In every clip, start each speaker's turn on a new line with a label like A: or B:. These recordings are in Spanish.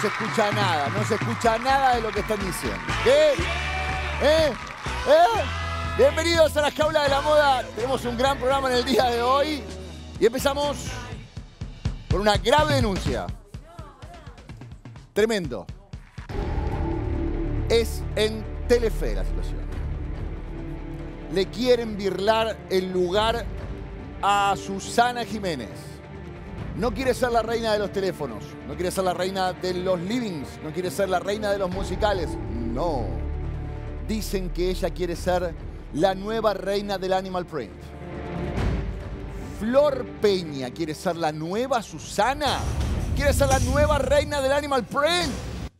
A: se escucha nada, no se escucha nada de lo que están diciendo. ¿Qué? Bienvenidos a la Jaula de la Moda. Tenemos un gran programa en el día de hoy y empezamos con una grave denuncia. Tremendo. Es en Telefe la situación. Le quieren birlar el lugar a Susana Jiménez. No quiere ser la reina de los teléfonos, no quiere ser la reina de los livings, no quiere ser la reina de los musicales. No. Dicen que ella quiere ser la nueva reina del Animal Print. Flor Peña quiere ser la nueva Susana. Quiere ser la nueva reina del Animal Print.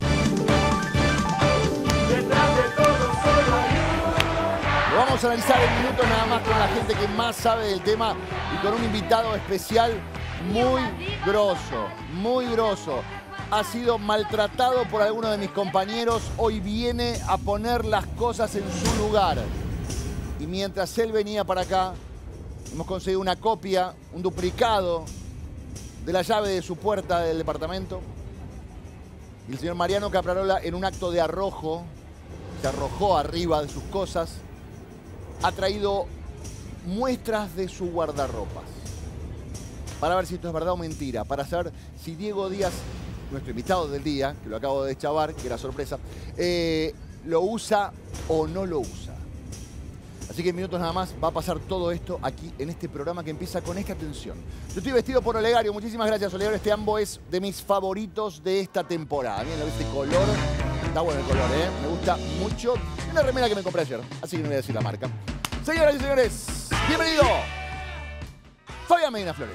A: Lo vamos a analizar en minutos nada más con la gente que más sabe del tema y con un invitado especial muy grosso, muy grosso. Ha sido maltratado por alguno de mis compañeros. Hoy viene a poner las cosas en su lugar. Y mientras él venía para acá, hemos conseguido una copia, un duplicado de la llave de su puerta del departamento. Y el señor Mariano Caprarola, en un acto de arrojo, se arrojó arriba de sus cosas, ha traído muestras de su guardarropas. Para ver si esto es verdad o mentira, para saber si Diego Díaz, nuestro invitado del día, que lo acabo de deschavar, que era sorpresa, lo usa o no lo usa. Así que en minutos nada más va a pasar todo esto aquí en este programa que empieza con esta tensión. Yo estoy vestido por Olegario, muchísimas gracias Olegario. Este ambo es de mis favoritos de esta temporada. Miren este color, está bueno el color, me gusta mucho. Es una remera que me compré ayer, así que no voy a decir la marca. Señoras y señores, bienvenido Fabián Medina Flores.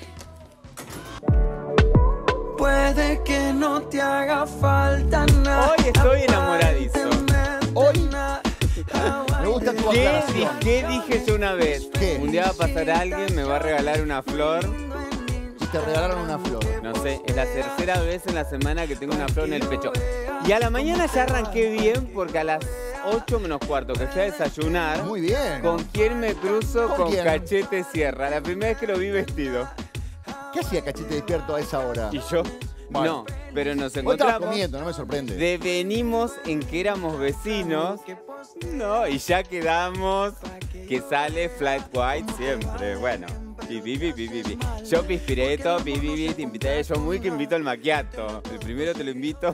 B: Puede que no te haga falta nada.
C: Hoy estoy enamoradizo.
A: Hoy me gusta tu aclaración.
C: ¿Qué dije yo una vez?
A: ¿Qué?
C: Un día va a pasar alguien, me va a regalar una flor.
A: Y te regalaron una flor.
C: No sé, es la tercera vez en la semana que tengo una flor en el pecho. Y a la mañana ya arranqué bien porque a las 8 menos cuarto que fui a desayunar.
A: Muy bien.
C: ¿Con quién me cruzo?
A: ¿Con
C: Con
A: quién?
C: Cachete Sierra. La primera vez que lo vi vestido.
A: ¿Qué hacía Cachete despierto a esa hora?
C: ¿Y yo?
A: Bueno.
C: No, pero nos
A: Vos estabas
C: encontramos.
A: comiendo, no me sorprende.
C: Devenimos en que éramos vecinos. No, y ya quedamos que sale Flat White siempre. Bueno, yo pispireto, te invité. Yo muy que invito al macchiato. El primero te lo invito.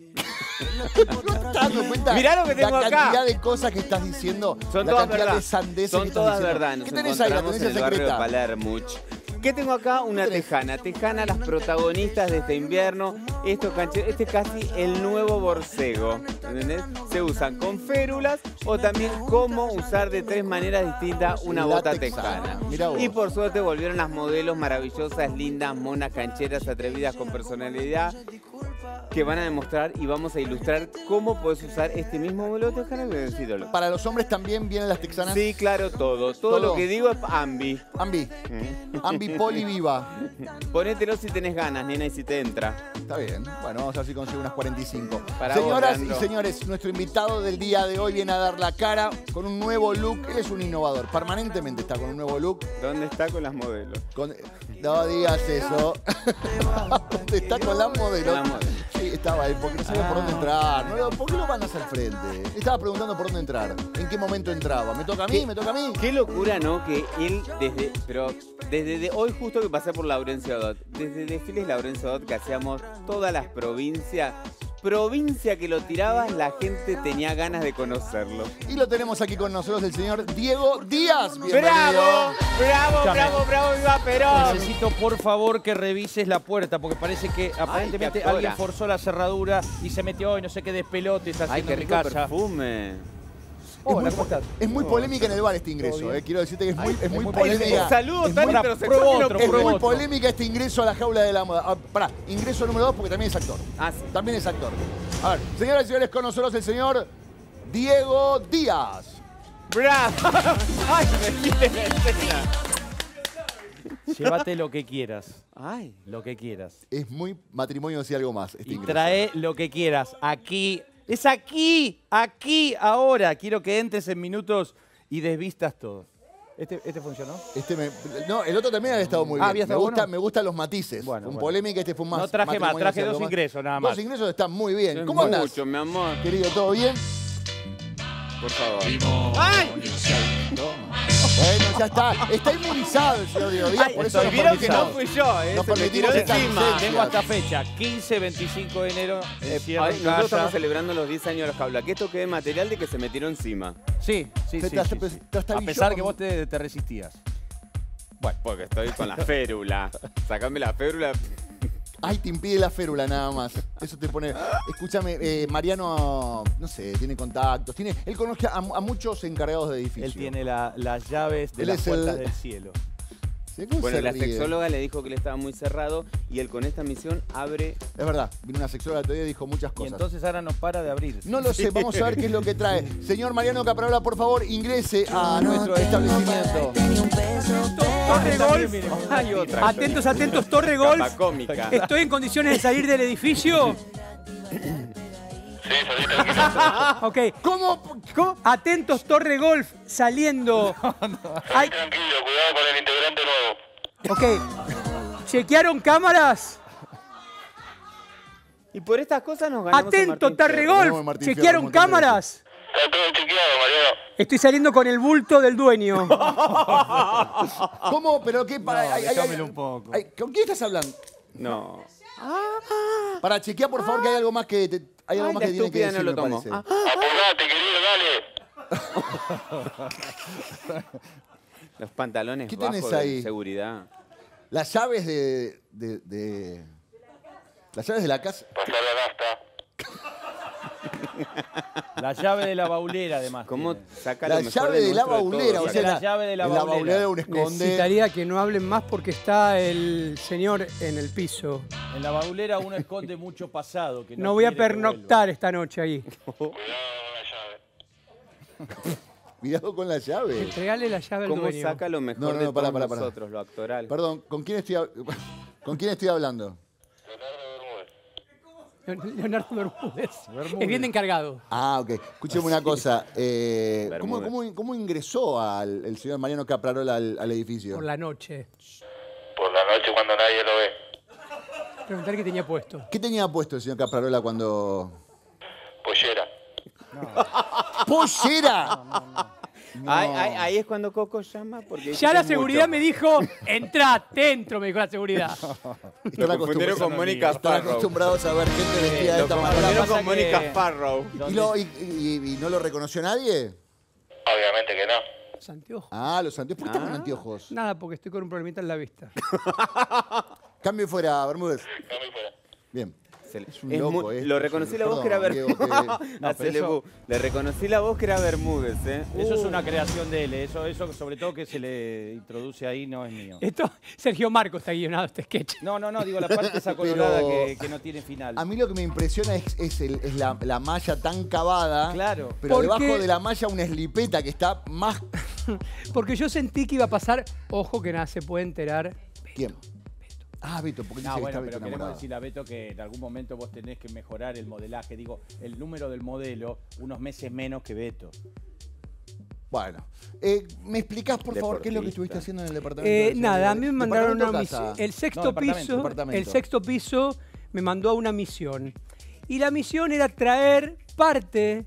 A: ¿No te estás dando cuenta?
C: Mirá lo que tengo
A: la
C: acá.
A: cantidad de cosas que estás diciendo.
C: Son
A: la
C: todas
A: cantidad
C: verdad.
A: de sandeces
C: Son
A: que estás
C: todas
A: diciendo.
C: verdad. Nos
A: ¿Qué tenés ahí, la
C: encontramos en
A: tenencia
C: el barrio de
A: secreta?
C: Palermuch. ¿Qué tengo acá? Una tejana. Tejana, las protagonistas de este invierno. Este es casi el nuevo borcego. ¿Entendés? Se usan con férulas o también cómo usar de 3 maneras distintas una
A: La
C: bota
A: texana.
C: tejana.
A: Mirá vos.
C: Y por suerte volvieron las modelos maravillosas, lindas, monas, cancheras, atrevidas, con personalidad, que van a demostrar y vamos a ilustrar cómo puedes usar este mismo modelo de tejana que es ídolo.
A: Para los hombres también vienen las texanas.
C: Sí, claro, todo. Todo lo que digo es ambi.
A: Ambi. Ambi Poli Viva.
C: Ponételo si tenés ganas, nena, y si te entra.
A: Está bien. Bueno, vamos a ver si consigo unas 45.
C: Para
A: Señoras
C: vos,
A: y
C: Leandro.
A: señores, nuestro invitado del día de hoy viene a dar la cara con un nuevo look. Él es un innovador. Permanentemente está con un nuevo look.
C: ¿Dónde está con las modelos?
A: No digas eso. ¿Dónde está con la modelo?
C: Con la modelo.
A: Sí, estaba ahí, porque no sabía por dónde entrar. No, ¿por qué lo van hacia el frente? Estaba preguntando por dónde entrar. ¿En qué momento entraba? ¿Me toca a mí? ¿Me toca a mí?
C: Qué locura, ¿no? Que él desde hoy justo que pasé por Laurencio Dot, desde desfiles Laurencio Dot que hacíamos todas las provincia que lo tirabas, la gente tenía ganas de conocerlo.
A: Y lo tenemos aquí con nosotros el señor Diego Díaz. Bienvenido.
C: ¡Bravo! ¡Bravo,
D: Escúchame.
C: bravo, bravo, Viva Perón!
D: Necesito, por favor, que revises la puerta, porque parece que aparentemente
C: qué actora.
D: alguien forzó la cerradura y se metió y no sé qué despelote está
C: ¡Ay,
D: haciendo
C: qué
D: en mi
C: rico
D: casa.
C: perfume!
D: Hola, ¿cómo estás?
A: Es muy polémica en el bar este ingreso. Quiero decirte que es muy
D: muy
A: polémica.
C: Un saludo
A: Es
C: tan
A: muy-
C: heterosexual
D: prueba
C: que no
D: otro,
A: Es
C: puedo.
A: muy
D: otro.
A: polémica este ingreso a la jaula de la moda. Pará, ingreso número 2 porque también es actor.
C: Ah, sí.
A: También es actor. A ver, señoras y señores, con nosotros el señor Diego Díaz.
C: ¡Bravo! ¡Ay, me quiere la escena!
D: Llévate lo que quieras.
C: ¡Ay!
D: Lo que quieras.
A: Es muy matrimonio si algo más este
D: Y
A: ingreso.
D: trae lo que quieras. Aquí. Es aquí. Aquí, ahora. Quiero que entres en minutos y desvistas todo. ¿Este funcionó?
A: No, el otro también había estado muy bien.
D: ¿había estado bueno?
A: Me gustan los matices.
D: Bueno,
A: un
D: bueno.
A: polémica, este fue más.
D: No traje más, traje dos ingresos nada más.
A: Dos ingresos están muy bien.
C: Es
A: ¿Cómo andás?
C: mucho, mi amor.
A: Querido, ¿todo bien?
C: Por favor.
A: Bueno, ya está. Está inmunizado el señor Diego Díaz, por eso nos
C: Vieron que no
A: permitimos.
C: fui yo,
A: Nos
C: se me tiró
A: permitimos
C: de
A: esta
C: encima.
A: licencia.
D: Tengo hasta fecha, 15-25 de enero. Cierro en
C: Nosotros
D: casa.
C: estamos celebrando los 10 años de los Jaula. Que esto quede material de que se me tiró encima.
D: Sí. A pesar que vos te resistías.
C: Bueno, porque estoy con la férula. Sacame la férula.
A: Ay, te impide la férula nada más. Eso te pone... Escúchame, Mariano, no sé, tiene contactos. Él conoce a muchos encargados de edificios.
D: Él tiene las llaves de
A: Él
D: las
A: es
D: puertas
A: el-
D: del cielo.
A: ¿Cómo
C: Bueno,
A: se
C: la
A: ríe?
C: sexóloga le dijo que él estaba muy cerrado y él con esta misión abre.
A: Es verdad, vino una sexóloga todavía y dijo muchas
D: Y
A: cosas.
D: entonces ahora no para de abrir.
A: No lo sé, vamos a ver qué es lo que trae. Señor Mariano Caprarola, por favor, ingrese a nuestro establecimiento.
E: Torre Golf.
C: Hay otra.
E: Atentos, atentos, Torre Golf.
C: Capa cómica.
E: Estoy en condiciones de salir del edificio. Ok.
A: ¿Cómo?
E: Atentos, Torre Golf, saliendo. Ay,
F: Tranquilo, cuidado con el integrante nuevo.
E: ok. ¿Chequearon cámaras?
C: Y por estas cosas nos ganamos. a
E: Atento,
C: Martín
E: Torre
C: Fierro.
E: Golf.
A: Vamos, Martín Fierro,
E: ¿Chequearon
A: Martín Fierro.
E: cámaras?
F: Está todo chequeado, Mariano.
E: Estoy saliendo con el bulto del dueño.
A: ¿Cómo? ¿Pero qué?
D: déjamelo un poco.
A: ¿Con quién estás hablando?
C: No.
A: Para chequear, por favor, que hay algo más que... hay algo
C: Ay,
A: más
C: la
A: que tiene que
C: estúpida
A: decir,
C: no lo
A: me
C: tomó.
A: parece.
F: Apurate, querido, dale.
C: Los pantalones
A: ¿Qué
C: bajos
A: tenés
C: de
A: ahí?
C: seguridad.
A: Las llaves las llaves de la casa.
F: Pasar la nafta.
D: La llave de la baulera, además.
C: ¿Cómo
D: tiene.
C: saca lo
A: La
C: mejor
A: llave
C: del
A: de la
C: monstruo de
A: baulera.
C: todos?
A: O sea,
D: La llave de la
A: en la
D: baulera.
A: baulera un esconde.
E: Necesitaría que no hablen más porque está el señor en el piso.
D: En la baulera uno esconde mucho pasado. Que
E: No voy a
D: quiere que
E: pernoctar esta noche ahí.
F: Cuidado con la llave.
A: Cuidado con la llave.
E: Entregale la llave al
C: ¿Cómo
E: dueño.
C: saca lo mejor
A: No, no,
C: de
A: no, pará,
C: todos
A: pará.
C: nosotros, lo actoral?
A: Perdón, ¿con quién estoy hablando?
F: Leonardo Bermúdez.
E: Leonardo Bermúdez. Es bien de encargado.
A: Ah, ok. Escúcheme una cosa.
C: Bermúdez.
A: ¿Cómo ingresó el señor Mariano Caprarola al edificio?
E: Por la noche.
F: Por la noche cuando nadie lo ve.
E: Preguntar qué tenía puesto.
A: ¿Qué tenía puesto el señor Caprarola cuando...?
F: Pollera.
A: ¡Pollera!
C: Ahí es cuando Coco llama. Porque
E: Ya la seguridad me dijo, entra dentro, me dijo la seguridad.
A: Están
C: confundieron con Mónica
A: Están
C: Farrow.
A: acostumbrados a ver gente vestida de
C: Lo
A: esta
C: confundieron
A: manera.
D: pasa
C: con Mónica
D: que-
C: Farrow.
A: ¿Y no lo reconoció nadie?
F: Obviamente que no.
E: Los anteojos.
A: Ah, los anteojos. ¿Por qué están con anteojos?
E: Nada, porque estoy con un problemita en la vista.
A: Cambio fuera, Bermúdez.
F: Cambio fuera.
A: Bien.
C: Es
A: un loco,
C: muy-
A: esto,
C: lo reconocí la voz que era
A: perdón,
C: Bermúdez.
A: Diego,
D: No,
C: Hacele
D: pero
C: bu. Le reconocí la voz que era Bermúdez, ¿eh?
D: Eso es una creación de él. Eso sobre todo que se le introduce ahí no es mío.
E: Esto, Sergio Marcos está guionado este sketch.
D: No, digo la parte esa colorada
A: Pero-
D: que no tiene final.
A: A mí lo que me impresiona es la malla tan cavada.
D: Claro.
A: Pero
E: Porque-
A: debajo de la malla una slipeta que está más...
E: Porque yo sentí que iba a pasar, ojo que nada se puede enterar.
A: ¿Quién? Ah, Beto, porque
D: No,
A: dice que
D: bueno,
A: está
D: pero
A: Beto
D: queremos
A: enamorado.
D: decirle a Beto que en algún momento vos tenés que mejorar el modelaje. Digo, el número del modelo, unos meses menos que Beto.
A: Bueno, ¿me explicás, por favor, qué es lo que estuviste
C: Deportista.
A: haciendo en el departamento?
E: Nada, a mí me mandaron una
A: ¿Departamento o
E: misión.
A: casa?
E: El sexto
D: departamento,
E: piso,
A: departamento.
E: el sexto piso me mandó a una misión. Y la misión era traer parte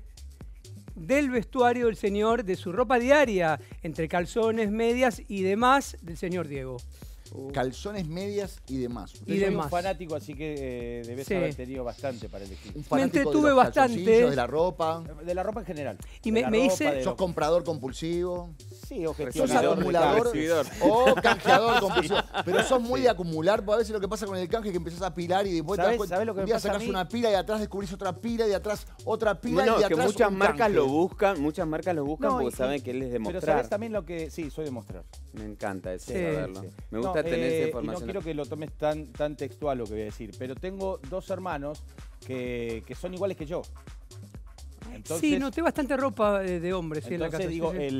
E: del vestuario del señor, de su ropa diaria, entre calzones, medias y demás, del señor Diego.
A: Calzones, medias y demás.
E: Y
A: Usted
D: Soy
E: demás.
D: un fanático, así que debes
E: Sí.
D: haber tenido bastante para elegir.
A: un fanático
E: entretuve
A: de los
E: bastante.
A: calzoncillos, de la ropa.
D: De la ropa en general.
E: Y
D: De
E: me-
D: la
E: me
D: ropa,
E: hice-
D: de
A: ¿Sos
D: lo-
A: comprador compulsivo?
D: Sí, o
A: ¿Sos
C: Gestionador,
A: acumulador
C: recibidor.
A: o canjeador compulsivo? Pero sos muy de acumular, porque a veces lo que pasa con el canje es que empezás a pilar y después te das
D: ¿Sabés-
A: cuenta,
D: sabés lo que
A: un
D: me
A: día
D: pasa a
A: sacás
D: mí?
A: una pila y atrás descubrís otra pila y atrás otra pila
C: Bueno,
A: y de
C: que
A: atrás
C: muchas
A: un
C: marcas
A: canje.
C: lo buscan,
D: No,
C: porque
D: y-
C: saben que él es de
D: Pero
C: mostrar.
D: sabes también lo que... Sí, soy de mostrar.
C: Me encanta eso,
E: Sí,
C: saberlo.
D: Sí.
C: Me gusta
D: No,
C: tener esa
D: y no
C: información.
D: quiero que lo tomes tan textual lo que voy a decir, pero tengo dos hermanos que son iguales que yo. Entonces,
E: Sí, noté bastante ropa de hombre sí, en la casa.
D: entonces digo,
E: sí, sí.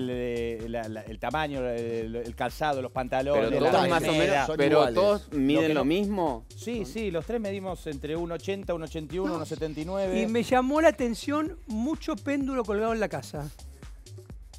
D: el tamaño, el calzado, los pantalones,
C: pero
A: la
C: todos más o
A: remera,
C: menos,
A: son
C: pero
A: iguales.
C: todos miden
D: que
C: lo
D: no-
C: mismo.
D: Sí, los tres medimos entre 1,80, 1,81, 1,79.
E: Y me llamó la atención mucho péndulo colgado en la casa.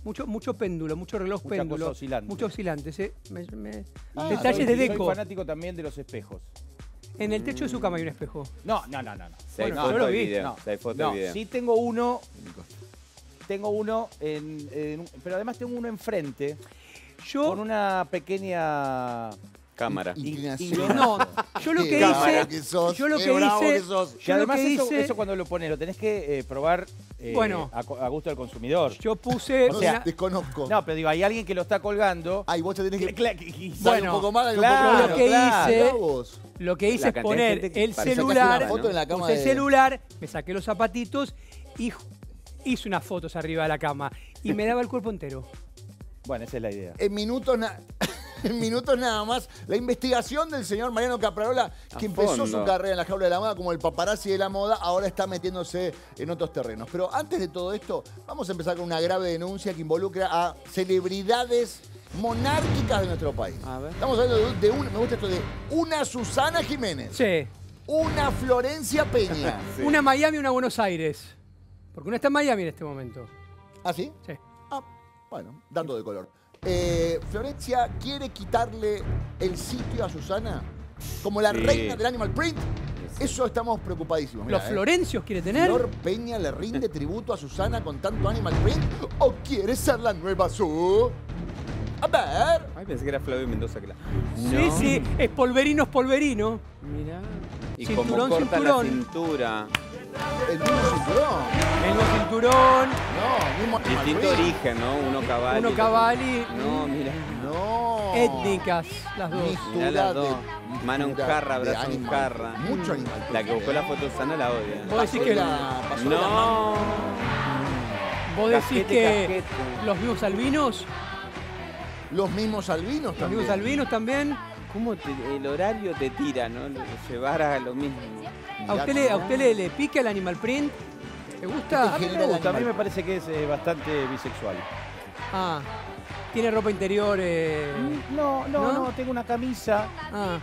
E: Mucho péndulo, mucho reloj
D: Mucha
E: péndulo.
D: cosa oscilante.
E: Mucho oscilante, sí.
A: Ah,
E: Detalles de
D: Soy
E: deco.
D: fanático también de los espejos.
E: En el techo de su cama hay un espejo.
D: No.
C: Si hay
E: Bueno,
C: foto
E: yo lo
C: y
E: vi.
C: video.
D: No,
C: Si hay foto
D: no,
C: y video.
D: sí tengo uno. Tengo uno, pero además tengo uno enfrente
E: Yo,
D: con una pequeña...
C: Cámara.
A: Inclinación.
E: no, yo lo
A: Qué
E: que
A: cámara
E: hice,
A: que sos,
E: yo lo
A: qué
E: que
A: bravo
E: hice,
A: que sos.
D: Que
E: yo lo
D: además
E: que hice,
D: eso cuando lo pones lo tenés que probar
E: Bueno.
D: a gusto del consumidor.
E: yo puse,
A: No,
E: una-
A: desconozco.
D: No, pero digo, hay alguien que lo está colgando.
A: Ay, vos te tenés que...
D: Bueno,
A: Bueno, un poco más, dale
D: claro,
A: un poco
E: lo
A: menos.
E: que
D: claro.
E: hice,
A: Mirá vos.
E: lo que hice
C: La
E: es
C: cantidad de
E: poner
C: gente que
E: el
C: parece que
A: Sacaste
E: celular,
A: una foto en la cama
E: puse el
A: de-
E: celular, me saqué los zapatitos y hice unas fotos arriba de la cama y me daba el cuerpo entero.
D: Bueno, esa es la idea.
A: En minutos, en minutos nada más, la investigación del señor Mariano Caprarola, que
C: A
A: empezó
C: fondo.
A: su carrera en la jaula de la moda como el paparazzi de la moda, ahora está metiéndose en otros terrenos. Pero antes de todo esto, vamos a empezar con una grave denuncia que involucra a celebridades monárquicas de nuestro país.
C: A ver.
A: Estamos hablando me gusta esto, de una Susana Jiménez,
E: Sí,
A: una Florencia Peña.
C: Sí.
E: una Miami y una Buenos Aires. Porque una está en Miami en este momento.
A: ¿Ah, sí?
E: Sí.
A: Ah, bueno, dato de color. Florencia quiere quitarle el sitio a Susana como la
C: Sí.
A: reina del Animal Print. Eso estamos preocupadísimos.
E: ¿Los
A: mirá,
E: Florencios quiere tener?
A: ¿Flor Peña le rinde tributo a Susana con tanto Animal Print? ¿O quiere ser la nueva Su? A ver.
C: Ay, pensé que era Flavio Mendoza que la...
E: Sí, sí, es polverino.
C: Mirá. Y
E: Cinturón,
C: como corta
E: cinturón.
C: la cintura.
A: El mismo cinturón.
E: El cinturón,
A: No, mismo Animal
C: Distinto
A: Print.
C: origen, ¿no? Uno caballo.
E: uno cavalli,
C: No, mira.
A: No.
E: étnicas, las dos.
C: Mirá las dos.
A: de-
C: Mano en
A: mistura
C: jarra,
A: de
C: brazo en
A: Animal
C: jarra.
A: Print. Mucho Animal Print.
C: La que buscó la foto Susana la odia.
E: Vos decís que,
A: pasó de la mano.
C: No.
E: vos decís
C: Casquete,
E: que
C: casquete.
E: los vivos albinos,
A: Los mismos albinos
E: los
A: también.
E: vivos albinos también.
C: ¿Cómo el horario te tira, no? Llevar a lo mismo.
E: ¿A usted le pica el animal print? ¿Te gusta?
D: A mí me gusta, a mí me parece que es bastante bisexual.
E: Ah, tiene ropa interior.
D: No,
E: ¿No?
D: tengo una camisa,
E: Ah,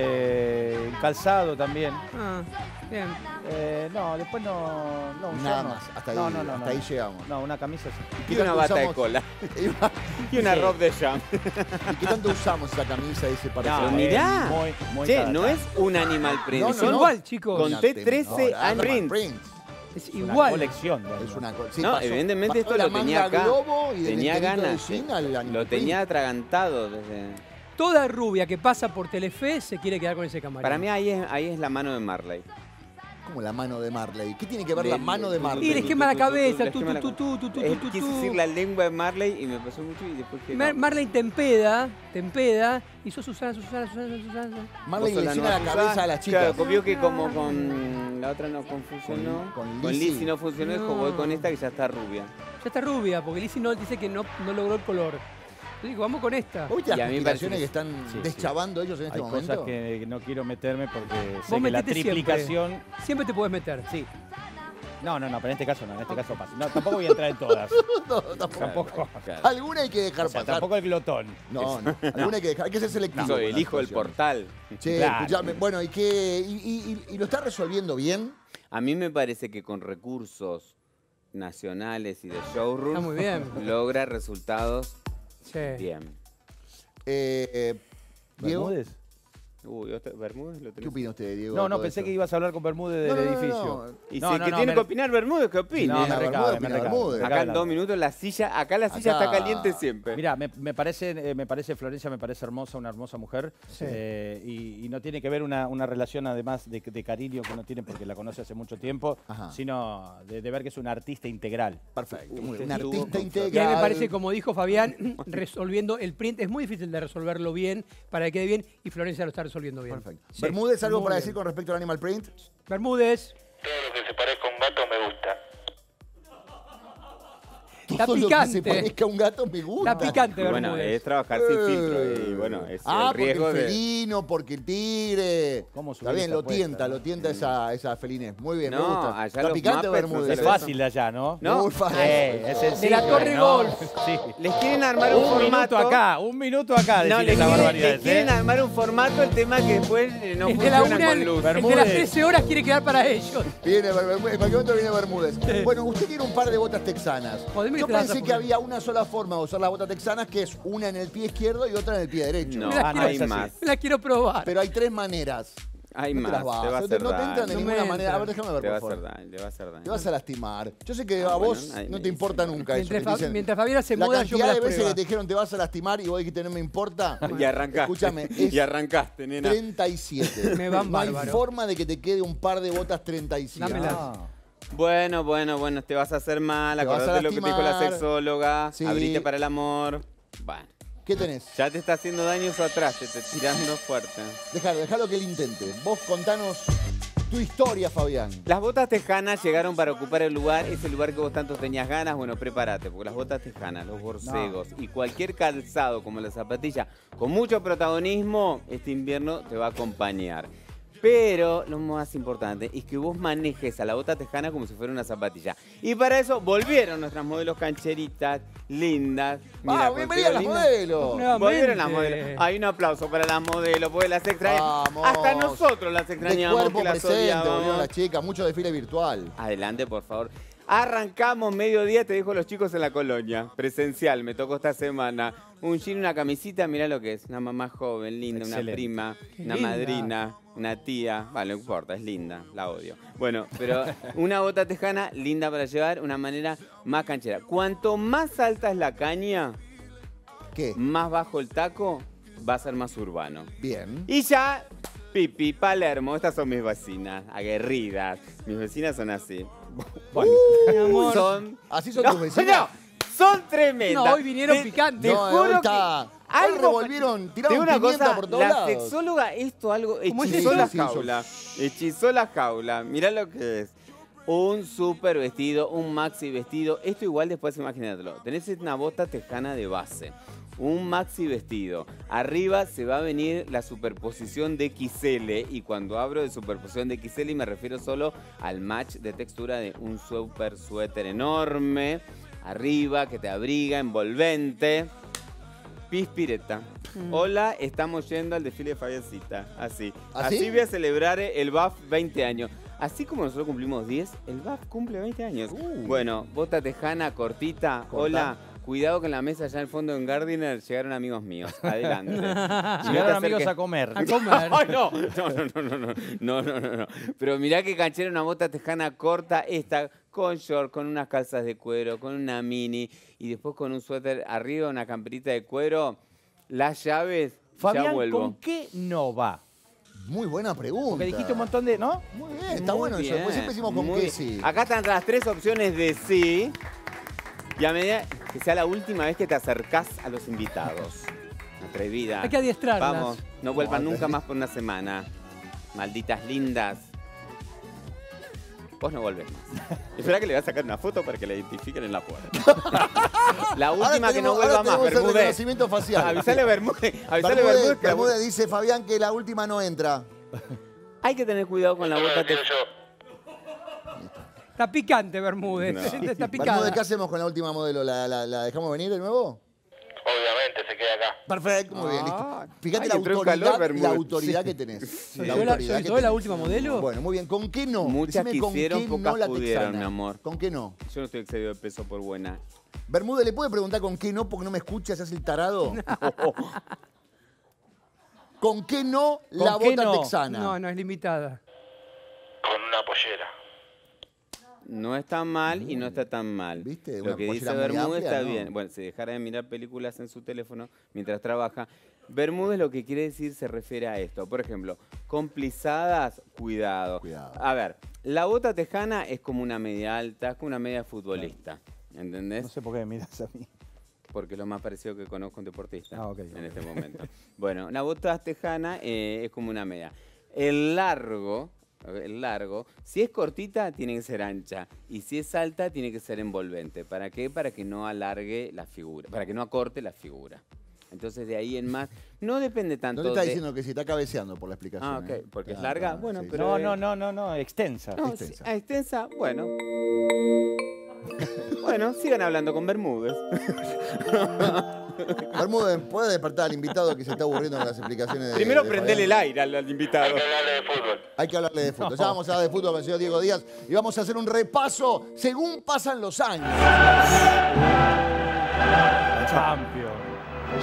D: calzado también.
E: bien.
D: No, después no
A: Nada
D: usamos.
A: más, hasta ahí,
D: No,
A: hasta ahí llegamos.
D: No, una camisa sí.
A: ¿Qué
C: Y una
A: tanto
C: bata de
A: usamos?
C: cola. Y una
D: Sí.
C: ropa de jam.
A: ¿Y qué tanto usamos esa camisa y ese parecer?
C: Pero mirá.
D: muy
C: Che,
D: cada
C: no
D: tanto.
C: es un animal print.
A: No,
E: Es
C: son
E: igual, chicos.
C: Con T13
A: Animal
C: Print.
E: Es
D: Una
E: igual.
D: colección.
A: Es una cosa. Sí,
C: No,
A: pasó-
C: evidentemente
A: pasó
C: esto
A: de
C: lo
A: la
C: tenía
A: manga
C: acá.
A: Globo y del
C: Tenía
A: enterito de
C: ganas.
A: jean al Animal
C: Lo tenía
A: Print.
C: atragantado desde...
E: Toda rubia que pasa por Telefe se quiere quedar con ese camarín.
C: Para mí ahí es la mano de Marley.
A: Como la mano de Marley. ¿Qué tiene que ver la mano de
E: Y
A: Marley?
E: les quema la cabeza,
C: Les quema la Quise decir la lengua de Marley y me pasó mucho y después que... no.
E: Marley te empeda y sos Susana.
A: Marley
C: Vos sos
A: le
C: la
A: llena la
C: nueva
A: cabeza
C: Susana.
A: a las chicas.
C: Claro, vio que como con la otra no funcionó.
A: Con
C: Con
A: Lizzy.
C: Lizzy no funcionó, dijo
E: No.
C: voy con esta que ya está rubia.
E: Ya está rubia, porque Lizzy no dice que no logró el color. Yo digo, vamos con esta.
A: ¿Vos viste las
C: Y a mí me parece
A: conspiraciones que
C: que
A: están
D: sí, sí.
A: deschavando ellos en este
D: Hay
A: momento?
D: cosas que no quiero meterme porque sé
E: Vos
D: que la
E: metete
D: triplicación...
E: Siempre te puedes meter.
D: Sí. No, pero en este caso no, en este caso pasa. No, tampoco voy a entrar en todas.
A: No, tampoco.
D: Tampoco.
C: Claro.
A: Alguna hay que dejar
D: O sea,
A: pasar.
D: tampoco el glotón.
A: No, alguna hay que dejar. Hay que ser selectivo.
C: Soy
A: con
C: el
A: las
C: hijo del
A: actuaciones.
C: portal.
A: Che,
D: Claro.
A: escuchame, bueno, ¿y lo está resolviendo bien?
C: A mí me parece que con recursos nacionales y de showroom
E: Está muy bien.
C: logra resultados
E: Sí.
C: bien.
A: Diego,
D: ¿Bermúdez?
C: Uy, ¿Bermúdez lo
A: ¿qué
C: tenés?
A: opina usted, Diego?
D: No,
A: de todo
D: pensé
A: esto?
D: que ibas a hablar con Bermúdez del
A: No, no, no,
D: edificio.
A: no.
C: Y
D: No,
C: si
D: no,
C: que
D: no,
C: tiene
D: me-
C: que opinar Bermúdez, ¿qué opina?
D: No, me
A: Bermúdez,
D: recabe, me
A: opina
D: recabe.
A: Bermúdez.
C: Acá en
D: la-
C: 2 minutos la silla, acá la silla
A: Acá-
C: está caliente siempre.
D: Mira, me parece Florencia, me parece hermosa, una hermosa mujer.
E: Sí.
D: Y no tiene que ver una relación además de cariño que no tiene porque la conoce hace mucho tiempo,
A: Ajá.
D: sino de ver que es un artista integral.
A: Perfecto. muy bien.
C: Usted
A: Un
C: estuvo
A: artista
C: con-
A: integral.
E: Y a mí me parece, como dijo Fabián, resolviendo el print es muy difícil de resolverlo bien para que quede bien y Florencia lo está resolviendo bien.
A: Perfecto.
E: Sí,
A: Bermúdez, ¿algo
E: muy
A: para
E: bien.
A: decir con respecto al Animal Print?
E: Bermúdez,
F: Todo lo que se parezca a un gato me gusta.
E: Está
A: Todo lo que
E: picante.
A: se parezca a un gato me gusta.
E: Está picante,
C: Y bueno,
E: Bermúdez.
C: es trabajar sin filtro y bueno, es
A: Ah,
C: el riesgo
A: porque el
C: de...
A: felino, porque el tigre.
D: ¿Cómo
A: Está
D: subir
A: bien,
D: esa
A: lo
D: apuesta,
A: tienta,
D: no?
A: lo tienta esa felinez. Muy bien, me
C: No,
A: gusta.
C: allá
A: Está
C: los
A: picante
C: Muppets no
A: Bermúdez.
C: se
D: Es
C: lo
D: fácil de allá, ¿no?
C: No,
A: Muy fácil.
D: Es sencillo,
E: De la Torre
D: ¿no?
E: Golf.
D: Sí.
C: les quieren armar un,
D: Un
C: formato.
D: minuto acá,
C: No,
D: decir
C: les
D: esa
C: quieren,
D: barbaridad,
C: les quieren armar un formato, el tema que después no
E: El de la
C: funciona
E: una,
C: con luz.
E: el de las
D: Bermúdez.
E: 13 horas quiere quedar para ellos.
A: Viene Bermúdez, en cualquier momento viene Bermúdez. Bueno, usted tiene un par de botas texanas.
E: Joder,
A: ¿Qué
E: que
A: Yo
E: te la vas a
A: pensé que
E: poner.
A: había una sola forma de usar las botas texanas, que es una en el pie izquierdo y otra en el pie derecho.
C: No,
E: Me la
C: hay
E: quiero-
C: más.
E: Me la quiero probar.
A: Pero hay 3 maneras.
C: Hay
A: no
C: más.
A: te las vas.
C: Te va a
A: No
C: hacer
A: no te entran de
C: daño.
E: No
A: ninguna
E: me
A: manera. A ver,
E: entran.
A: déjame ver,
C: Te va
A: por
C: a hacer
A: favor.
C: daño, te va a hacer daño.
A: Te vas a lastimar. Yo sé que a
C: bueno,
A: vos
C: ahí
A: no
C: me
A: te importa
C: dicen.
A: nunca eso.
E: Mientras,
A: que te dicen,
E: mientras Fabiana se
A: la
E: muda, yo me
A: cantidad
E: la
A: de veces
E: prueba.
A: que te dijeron te vas a lastimar y vos dijiste no me importa.
C: Y arrancaste.
A: Escúchame, es
C: Y arrancaste, nena.
A: 37.
E: Me van
A: no hay
E: bárbaro.
A: forma de que te quede un par de botas 37.
E: Dámela.
D: Ah.
C: Bueno, te vas a hacer mal.
A: Te vas a
C: Acordate lo que te dijo la
A: lastimar.
C: sexóloga.
A: Sí.
C: Abrite para el amor. Bueno,
A: ¿Qué tenés?
C: ya te está haciendo daño eso atrás, te está tirando fuerte.
A: Déjalo que él intente. Vos contanos tu historia, Fabián.
C: Las botas tejanas llegaron para ocupar el lugar, ese lugar que vos tanto tenías ganas. Bueno, prepárate, porque las botas tejanas, los borcegos y cualquier calzado como la zapatilla con mucho protagonismo, este invierno te va a acompañar. Pero lo más importante es que vos manejes a la bota tejana como si fuera una zapatilla. Y para eso volvieron nuestras modelos cancheritas, lindas. Mira,
A: bienvenida a las
C: contigo lindas.
A: modelos.
E: No.
C: Volvieron las
E: Nuevamente.
C: modelos. Hay un aplauso para las modelos, porque las extrañamos.
A: Vamos.
C: Hasta nosotros las
A: De
C: extrañamos,
A: cuerpo
C: que las
A: presente,
C: odiábamos.
A: volvieron las chicas, mucho desfile virtual.
C: Adelante, por favor. Arrancamos mediodía, te dejo los chicos en la colonia. Presencial, me tocó esta semana. Un jean, una camisita, mirá lo que es. Una mamá joven, linda, una
D: Excelente.
C: prima,
E: Qué
C: una
E: linda.
C: madrina, una tía. Vale, no importa, es linda, la odio. Bueno, pero una bota tejana, linda para llevar, una manera más canchera. Cuanto más alta es la caña,
A: ¿Qué?
C: más bajo el taco, va a ser más urbano.
A: Bien.
C: Y ya, Pipi, Palermo, estas son mis vecinas, aguerridas. Mis vecinas son así. Bueno,
E: Mi amor.
C: son...
A: ¿Así son
C: No,
A: tus vecinas?
C: no, son tremendas.
E: No, hoy vinieron picantes.
C: Te
A: No, hoy
C: juro
A: está-
C: que
A: hoy revolvieron, tiraron
C: Te digo una
A: pimienta
C: cosa,
A: por todos
C: la
A: lados.
C: sexóloga esto algo
E: ¿Cómo es
C: hechizó
E: eso?
C: la
A: Sí,
C: jaula. Hechizó la jaula. Mirá lo que es. Un super vestido, un maxi vestido. Esto igual después imagínatelo. Tenés una bota tejana de base. Un maxi vestido. Arriba se va a venir la superposición de XL. Y cuando hablo de superposición de XL me refiero solo al match de textura de un super suéter enorme. Arriba, que te abriga, envolvente. Pispireta. Hola, estamos yendo al desfile de Fabiancita. Así.
A: ¿Así?
C: Así voy a celebrar el BAF 20 años. Así como nosotros cumplimos 10, el BAF cumple 20 años. Bueno, bota tejana, cortita.
A: Corta.
C: Hola. Cuidado con la mesa allá en el fondo en Gardiner llegaron amigos míos. Adelante. Y no te
D: Llegaron amigos
C: acerques-
D: a comer.
E: A comer.
C: Ay, no. Pero mirá que canchera una bota tejana corta, esta con short, con unas calzas de cuero, con una mini y después con un suéter arriba, una camperita de cuero. Las llaves, ya
D: Fabián,
C: vuelvo.
D: ¿con qué no va?
A: Muy buena pregunta.
D: Porque dijiste un montón de, ¿no?
A: Muy bien, está
C: Muy
A: bueno eso.
C: bien,
A: Después siempre decimos con
C: muy
A: qué
C: bien.
A: sí.
C: Acá están las 3 opciones de sí. Y a medida que sea la última vez que te acercás a los invitados. Atrevida.
E: Hay que adiestrarlas.
C: Vamos, no vuelvan
A: No,
C: nunca más por una semana. Malditas lindas. Vos no volvés más. Espera que le voy a sacar una foto para que la identifiquen en la puerta. La última que no vuelva más,
A: El
C: Bermúdez.
A: reconocimiento facial.
C: Avisale a Bermúdez. Avisale a Bermúdez
A: Bermúdez,
C: que la
A: Bermúdez dice, Fabián, que la última no entra.
C: hay que tener cuidado con la
F: Eso me
C: bota
F: lo tiro
C: tejana.
F: yo.
E: Está picante, Bermúdez.
C: No.
E: Está picada.
A: Bermúdez, ¿qué hacemos con la última modelo? ¿La dejamos venir de nuevo?
F: Obviamente se queda acá.
A: Perfecto, muy bien,
C: Ah.
A: listo. Fíjate
C: Ay,
A: la
C: entró en
A: autoridad,
C: calor, Bermúdez.
A: la autoridad que tenés.
E: ¿Soy
A: La
E: yo
A: autoridad
E: soy
A: que
E: yo la
A: tenés.
E: última modelo?
A: Bueno, muy bien. ¿Con qué no?
C: Muchas
A: Decime con
C: quisieron,
A: qué
C: pocas
A: no la
C: pudieron,
A: texana.
C: mi amor.
A: ¿Con qué no?
C: Yo no estoy excedido de peso por buena.
A: Bermúdez, ¿le puede preguntar con qué no porque no me escucha, se hace el tarado? ¿Con qué no la
D: ¿Con qué
A: bota
D: no?
A: texana?
E: No, no es limitada.
F: Con una pollera.
C: No está mal y no está tan mal.
A: ¿Viste?
C: Lo
A: Una
C: que dice
A: pollera muy
C: Bermúdez
A: amplia,
C: está
A: ¿no?
C: bien. Bueno, si dejara de mirar películas en su teléfono mientras trabaja. Bermúdez lo que quiere decir se refiere a esto. Por ejemplo, con plisadas, cuidado.
A: Cuidado.
C: A ver, la bota tejana es como una media alta, es como una media futbolista. ¿Entendés?
D: No sé por qué me miras a mí.
C: Porque es lo más parecido que conozco un deportista
D: Ah, ok.
C: en este momento. Bueno, una bota tejana es como una media. El largo, si es cortita, tiene que ser ancha. Y si es alta, tiene que ser envolvente. ¿Para qué? Para que no alargue la figura, para que no acorte la figura. Entonces, de ahí en más, no depende tanto
A: No te está
C: de...
A: diciendo que se está cabeceando por la explicación.
C: Ah, ok,
A: ¿eh?
C: porque es
A: Ah,
C: larga.
A: ah,
C: Bueno,
A: sí,
C: pero...
D: No, extensa.
C: No,
A: extensa.
C: sí, extensa, bueno. Bueno, sigan hablando con Bermúdez.
A: Bermúdez, ¿puede despertar al invitado que se está aburriendo con las explicaciones de
C: Primero
A: de
C: prendele el
A: Fabián?
C: aire al
F: Hay
C: invitado.
F: que hablarle de fútbol.
A: Hay que hablarle de fútbol. Ya vamos a hablar de fútbol con el señor Diego Díaz y vamos a hacer un repaso según pasan los años.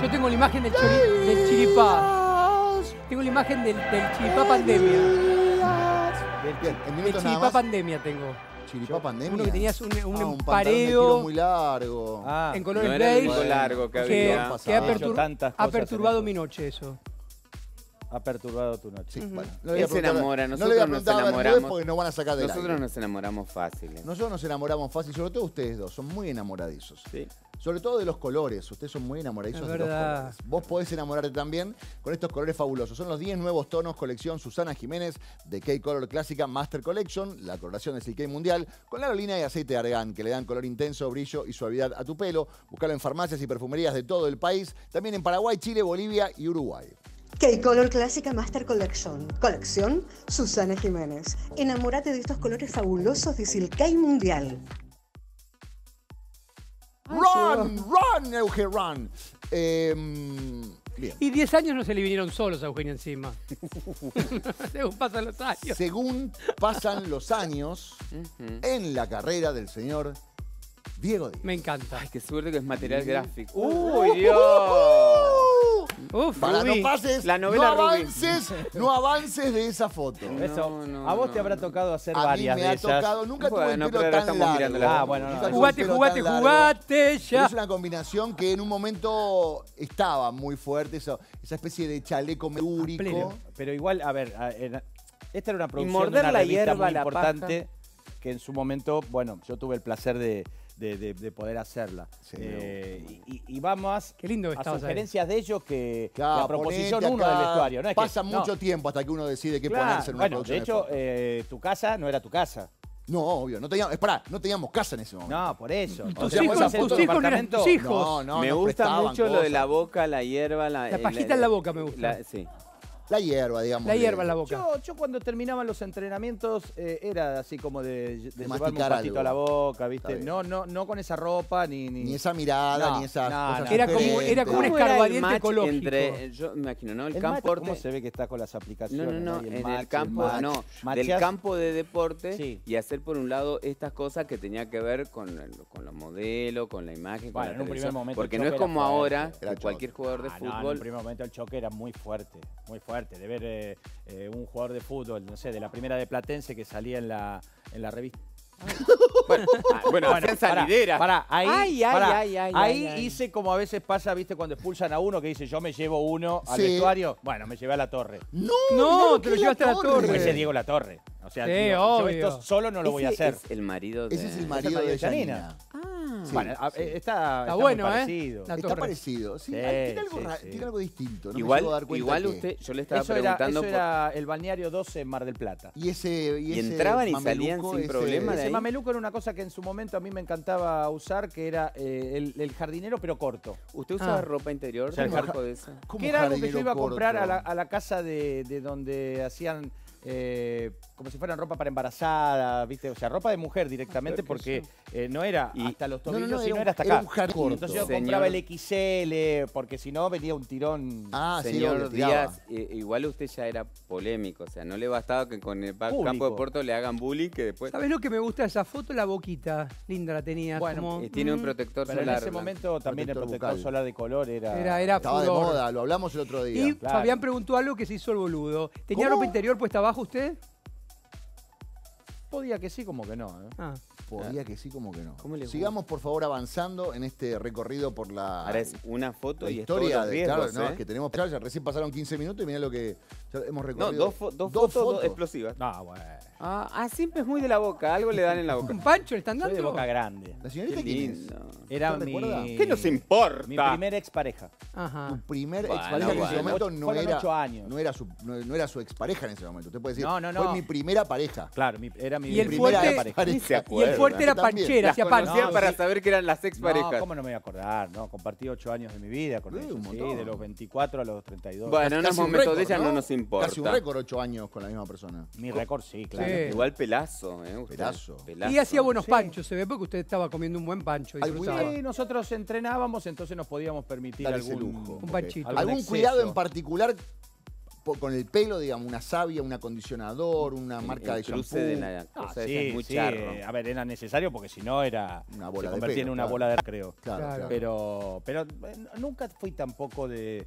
E: Yo tengo la imagen del chiripá. Tengo la imagen del chiripá pandemia.
A: Bien, en
E: El
A: minutos nada
E: chiripá
A: más.
E: pandemia tengo.
A: Chiripá pandemia.
E: Uno que tenías un
A: pantalón de
E: pareo
A: tiro muy largo.
E: en colores
C: No era el
E: beige.
C: único largo que
E: Que,
C: había.
E: que ha,
A: Hecho
D: tantas
E: ha
D: cosas
E: perturbado
D: en
E: mi
D: eso.
E: noche eso.
D: Ha perturbado tu noche.
A: Sí, bueno,
C: Él se enamora,
A: no le voy a
C: nosotros nos
A: preguntar a Bermúdez
C: enamoramos.
A: porque nos van a sacar del
C: Nosotros
A: aire.
C: nos enamoramos fáciles.
A: Nosotros nos enamoramos fácil, sobre todo ustedes dos, son muy enamoradizos.
C: Sí.
A: Sobre todo de los colores, ustedes son muy enamoradizos
E: Es
A: de los
E: verdad.
A: colores. Vos podés enamorarte también con estos colores fabulosos. Son los 10 nuevos tonos, colección Susana Jiménez de K-Color Clásica Master Collection, la coloración del Silk Mundial, con la aerolínea y aceite de argán, que le dan color intenso, brillo y suavidad a tu pelo. Buscalo en farmacias y perfumerías de todo el país, también en Paraguay, Chile, Bolivia y Uruguay.
G: K-Color Clásica Master Collection. Colección Susana Jiménez. Enamórate de estos colores fabulosos de Silkei Mundial.
A: ¡Run, Euge, run! Bien.
E: Y 10 años no se le vinieron solos a Eugenio encima. Según pasan los años.
A: Según pasan los años en la carrera del señor Diego Díaz.
E: Me encanta.
C: Ay, qué suerte que es material gráfico. ¡Uy, Dios!
E: Uf,
A: Para
C: Rubí,
A: no pases,
C: la novela
A: no avances de esa foto.
D: Eso,
C: no,
D: a vos
C: no,
D: te habrá
C: no.
D: tocado hacer
A: A mí
D: varias
A: me
D: de
A: ha
D: esas.
A: tocado, nunca tuve el
C: Bueno,
A: pelo
C: pero ahora
A: tan
C: estamos
A: largo.
C: mirando la-
D: Ah, bueno, no.
A: Nunca tuve el
E: Jugate,
A: pelo
E: jugate,
A: tan largo.
E: jugate
A: Pero
E: ya.
A: es una combinación que en un momento estaba muy fuerte, esa especie de chaleco meúrico.
E: pleno.
D: Pero igual, a ver, esta era una producción
C: morder
D: de una
C: la
D: revista
C: hierba,
D: muy
C: la
D: importante que en su momento, bueno, yo tuve el placer de poder hacerla.
A: Sí,
D: Y va más
E: Qué lindo que
D: a
E: estabas ahí.
D: sugerencias de ellos que
A: Claro,
D: la proposición
A: ponete
D: uno
A: acá.
D: del vestuario. No es
A: Pasa
D: que,
A: mucho
D: no,
A: tiempo hasta que uno decide qué
D: claro,
A: ponerse en una
D: bueno, de
A: producción.
D: hecho, tu casa no era tu casa.
A: No, obvio, no teníamos casa en ese momento.
D: No, por eso.
E: Tus
D: O sea,
E: hijos-
D: vos haces
E: tus
D: tu
E: hijos no eran
D: departamento.
E: tus hijos.
A: No,
C: Me
A: nos
C: gusta
A: prestaban
C: mucho lo de la
A: cosas.
C: boca, la hierba,
E: La pajita en la boca me gusta.
C: Sí.
A: La hierba, digamos.
E: La hierba en la boca.
D: Yo cuando terminaban los entrenamientos era así como de llevarme un
A: masticar
D: patito
A: algo.
D: a la boca, ¿viste?
A: Está bien.
D: No con esa ropa
A: Ni esa mirada,
D: No,
A: ni esas
D: no,
A: cosas
D: no.
E: Era como
A: sugerentes.
E: un
C: ¿Cómo era el
E: escarbadiente
C: match
E: ecológico.
C: entre, yo me imagino, ¿no? El,
D: El
C: campo
D: match, ¿cómo se ve que está con las aplicaciones?
C: No,
D: Y
C: en
D: match,
C: el campo,
D: match.
C: no, del
D: Matcheás.
C: campo de deporte
D: Sí.
C: y hacer por un lado estas cosas que tenía que ver con los modelos, con la imagen, con
D: Bueno,
C: la
D: en un primer
C: televisión.
D: momento
C: Porque
D: el
C: no es
D: choque era
C: como
D: fuerte.
C: ahora
A: Era
C: que cualquier jugador de
D: No, en un
C: fútbol.
D: primer momento el choque era muy fuerte, de ver un jugador de fútbol, no sé, de la primera de Platense que salía en la revista.
C: Bueno, hacían salideras.
D: Pará, ahí,
C: Ay, ay.
D: hice como a veces pasa, viste, cuando expulsan a uno que dice yo me llevo uno al
A: Sí.
D: vestuario. Bueno, me llevé a La Torre.
A: No,
E: No,
A: mirá
E: te lo
A: que
E: llevaste a la torre.
D: Como ese Diego La Torre. O sea,
E: Sí,
D: digo, yo
E: obvio.
D: esto solo no lo voy a
C: Ese
D: hacer.
C: es el marido de...
A: Ese es el
D: Ese
A: marido
D: es
A: de
D: Janina.
A: Janina.
C: Ah,
A: Sí,
D: Bueno,
A: sí.
D: está muy
E: bueno,
D: parecido.
E: La
A: Está
E: torre.
A: parecido. Sí,
D: Sí,
A: tiene algo,
D: sí, sí.
A: tiene algo distinto. No me
C: igual,
A: llego a dar cuenta
C: igual
A: que-
C: usted, yo le estaba
D: Eso
C: preguntando
D: era el balneario 12 en Mar del Plata.
A: Y ese
C: entraban y salían
A: mameluco,
C: sin
A: ese-
C: problema de
D: Ese
C: ahí.
D: mameluco era una cosa que en su momento a mí me encantaba usar, que era el jardinero pero corto.
C: ¿Usted usaba
E: Ah.
C: ropa interior?
D: O sea, el
C: ¿Cómo
D: jar-
C: algo de eso?
A: ¿Cómo
D: Que era algo que yo
A: jardinero
D: iba a comprar
A: corto?
D: a la casa de donde hacían como si fueran ropa para embarazada, ¿viste? O sea, ropa de mujer directamente porque no era
C: Y-
D: hasta los
A: No, no,
D: tobillos,
A: no,
D: sino
A: era
D: era hasta
A: un
D: acá.
A: jardín corto.
D: Entonces yo
C: Señor-
D: compraba el XL porque si no venía un tirón.
A: Ah, sí,
C: Señor
A: obvio, tiraba.
C: Díaz, igual usted ya era polémico, o sea, no le bastaba que con el
D: Público.
C: campo de Porto le hagan bullying, que después
E: ¿Sabes lo que me gusta de esa foto? La boquita. Linda la tenía.
D: Bueno,
E: como,
C: tiene un protector
D: Pero en
C: solar.
D: ese
C: blanco.
D: momento también el
A: Protector
D: protector
A: bucal.
D: solar de color era...
E: Era
A: Estaba de
E: furor.
A: moda, lo hablamos el otro día.
E: Y
D: Claro.
E: Fabián preguntó algo que se hizo el boludo. ¿Tenía
A: ¿Cómo?
E: ropa interior puesta abajo usted?
D: Podía que sí, como que no.
E: Ah.
A: Podía que sí, como que no.
C: ¿Cómo le
A: Sigamos, por favor, avanzando en este recorrido por la,
C: Ahora es una foto
A: la
C: y es todos
A: historia
C: los
A: de...
C: riesgos,
A: Claro, no,
C: ¿eh?
A: es que tenemos... Ya recién pasaron 15 minutos y mirá lo que ya hemos
C: No,
A: recorrido.
C: dos fotos explosivas.
D: No, bueno.
C: Siempre es muy de la boca, algo le dan en la boca.
E: ¿Un pancho le están
D: Soy de
E: dando?
D: boca grande.
A: ¿La señorita
C: Qué
A: quién es?
C: lindo.
D: Era
A: ¿Usted recuerda?
D: mi...
C: ¿Qué nos importa?
D: Mi primer expareja.
E: Ajá.
A: Tu primer
C: Bueno,
A: expareja que en ese
C: bueno.
A: momento no
D: Fueron
A: era...
D: 8 años.
A: No era su expareja en ese momento. Usted puede decir,
D: No, no, no.
A: fue mi primera pareja.
D: Claro, era mi
E: Y el
D: primera
E: fuerte-
D: pareja.
C: Ni se
E: Y el
C: acuerda.
E: fuerte era
A: También.
E: panchera,
C: Las
E: hacía pan.
C: conocía
D: No,
C: para
D: sí.
C: saber que eran las exparejas.
D: No, ¿cómo no me voy a acordar? No, compartí 8 años de mi vida con ellos.
A: Un
D: Sí,
A: montón.
D: de los 24 a los 32.
C: Bueno, en
A: Casi
C: un
A: un
C: momento de
A: récord,
C: ella no nos importa.
A: Casi un récord 8 años con la misma persona.
D: Mi récord sí, claro.
E: Sí.
C: Igual pelazo, usted.
A: Pelazo.
E: Y hacía buenos
D: Sí.
E: panchos, se ve, porque usted estaba comiendo un buen pancho. disfrutaba.
D: Sí, nosotros entrenábamos, entonces nos podíamos permitir
A: Dar ese
D: algún
A: lujo.
E: Un panchito.
D: algún
A: ¿Algún
D: exceso.
A: cuidado en particular con el pelo, digamos, una savia, un acondicionador, una marca de
C: El cruce
A: shampoo.
C: de la cosa esa
D: Sí,
C: es muy
D: sí,
C: charro.
D: a ver, era necesario porque si no era
A: Una bola
D: se
A: de
D: convertía
A: pelo,
D: en una
A: claro.
D: bola de creo.
A: Claro,
E: Claro.
A: claro.
D: Pero nunca fui tampoco de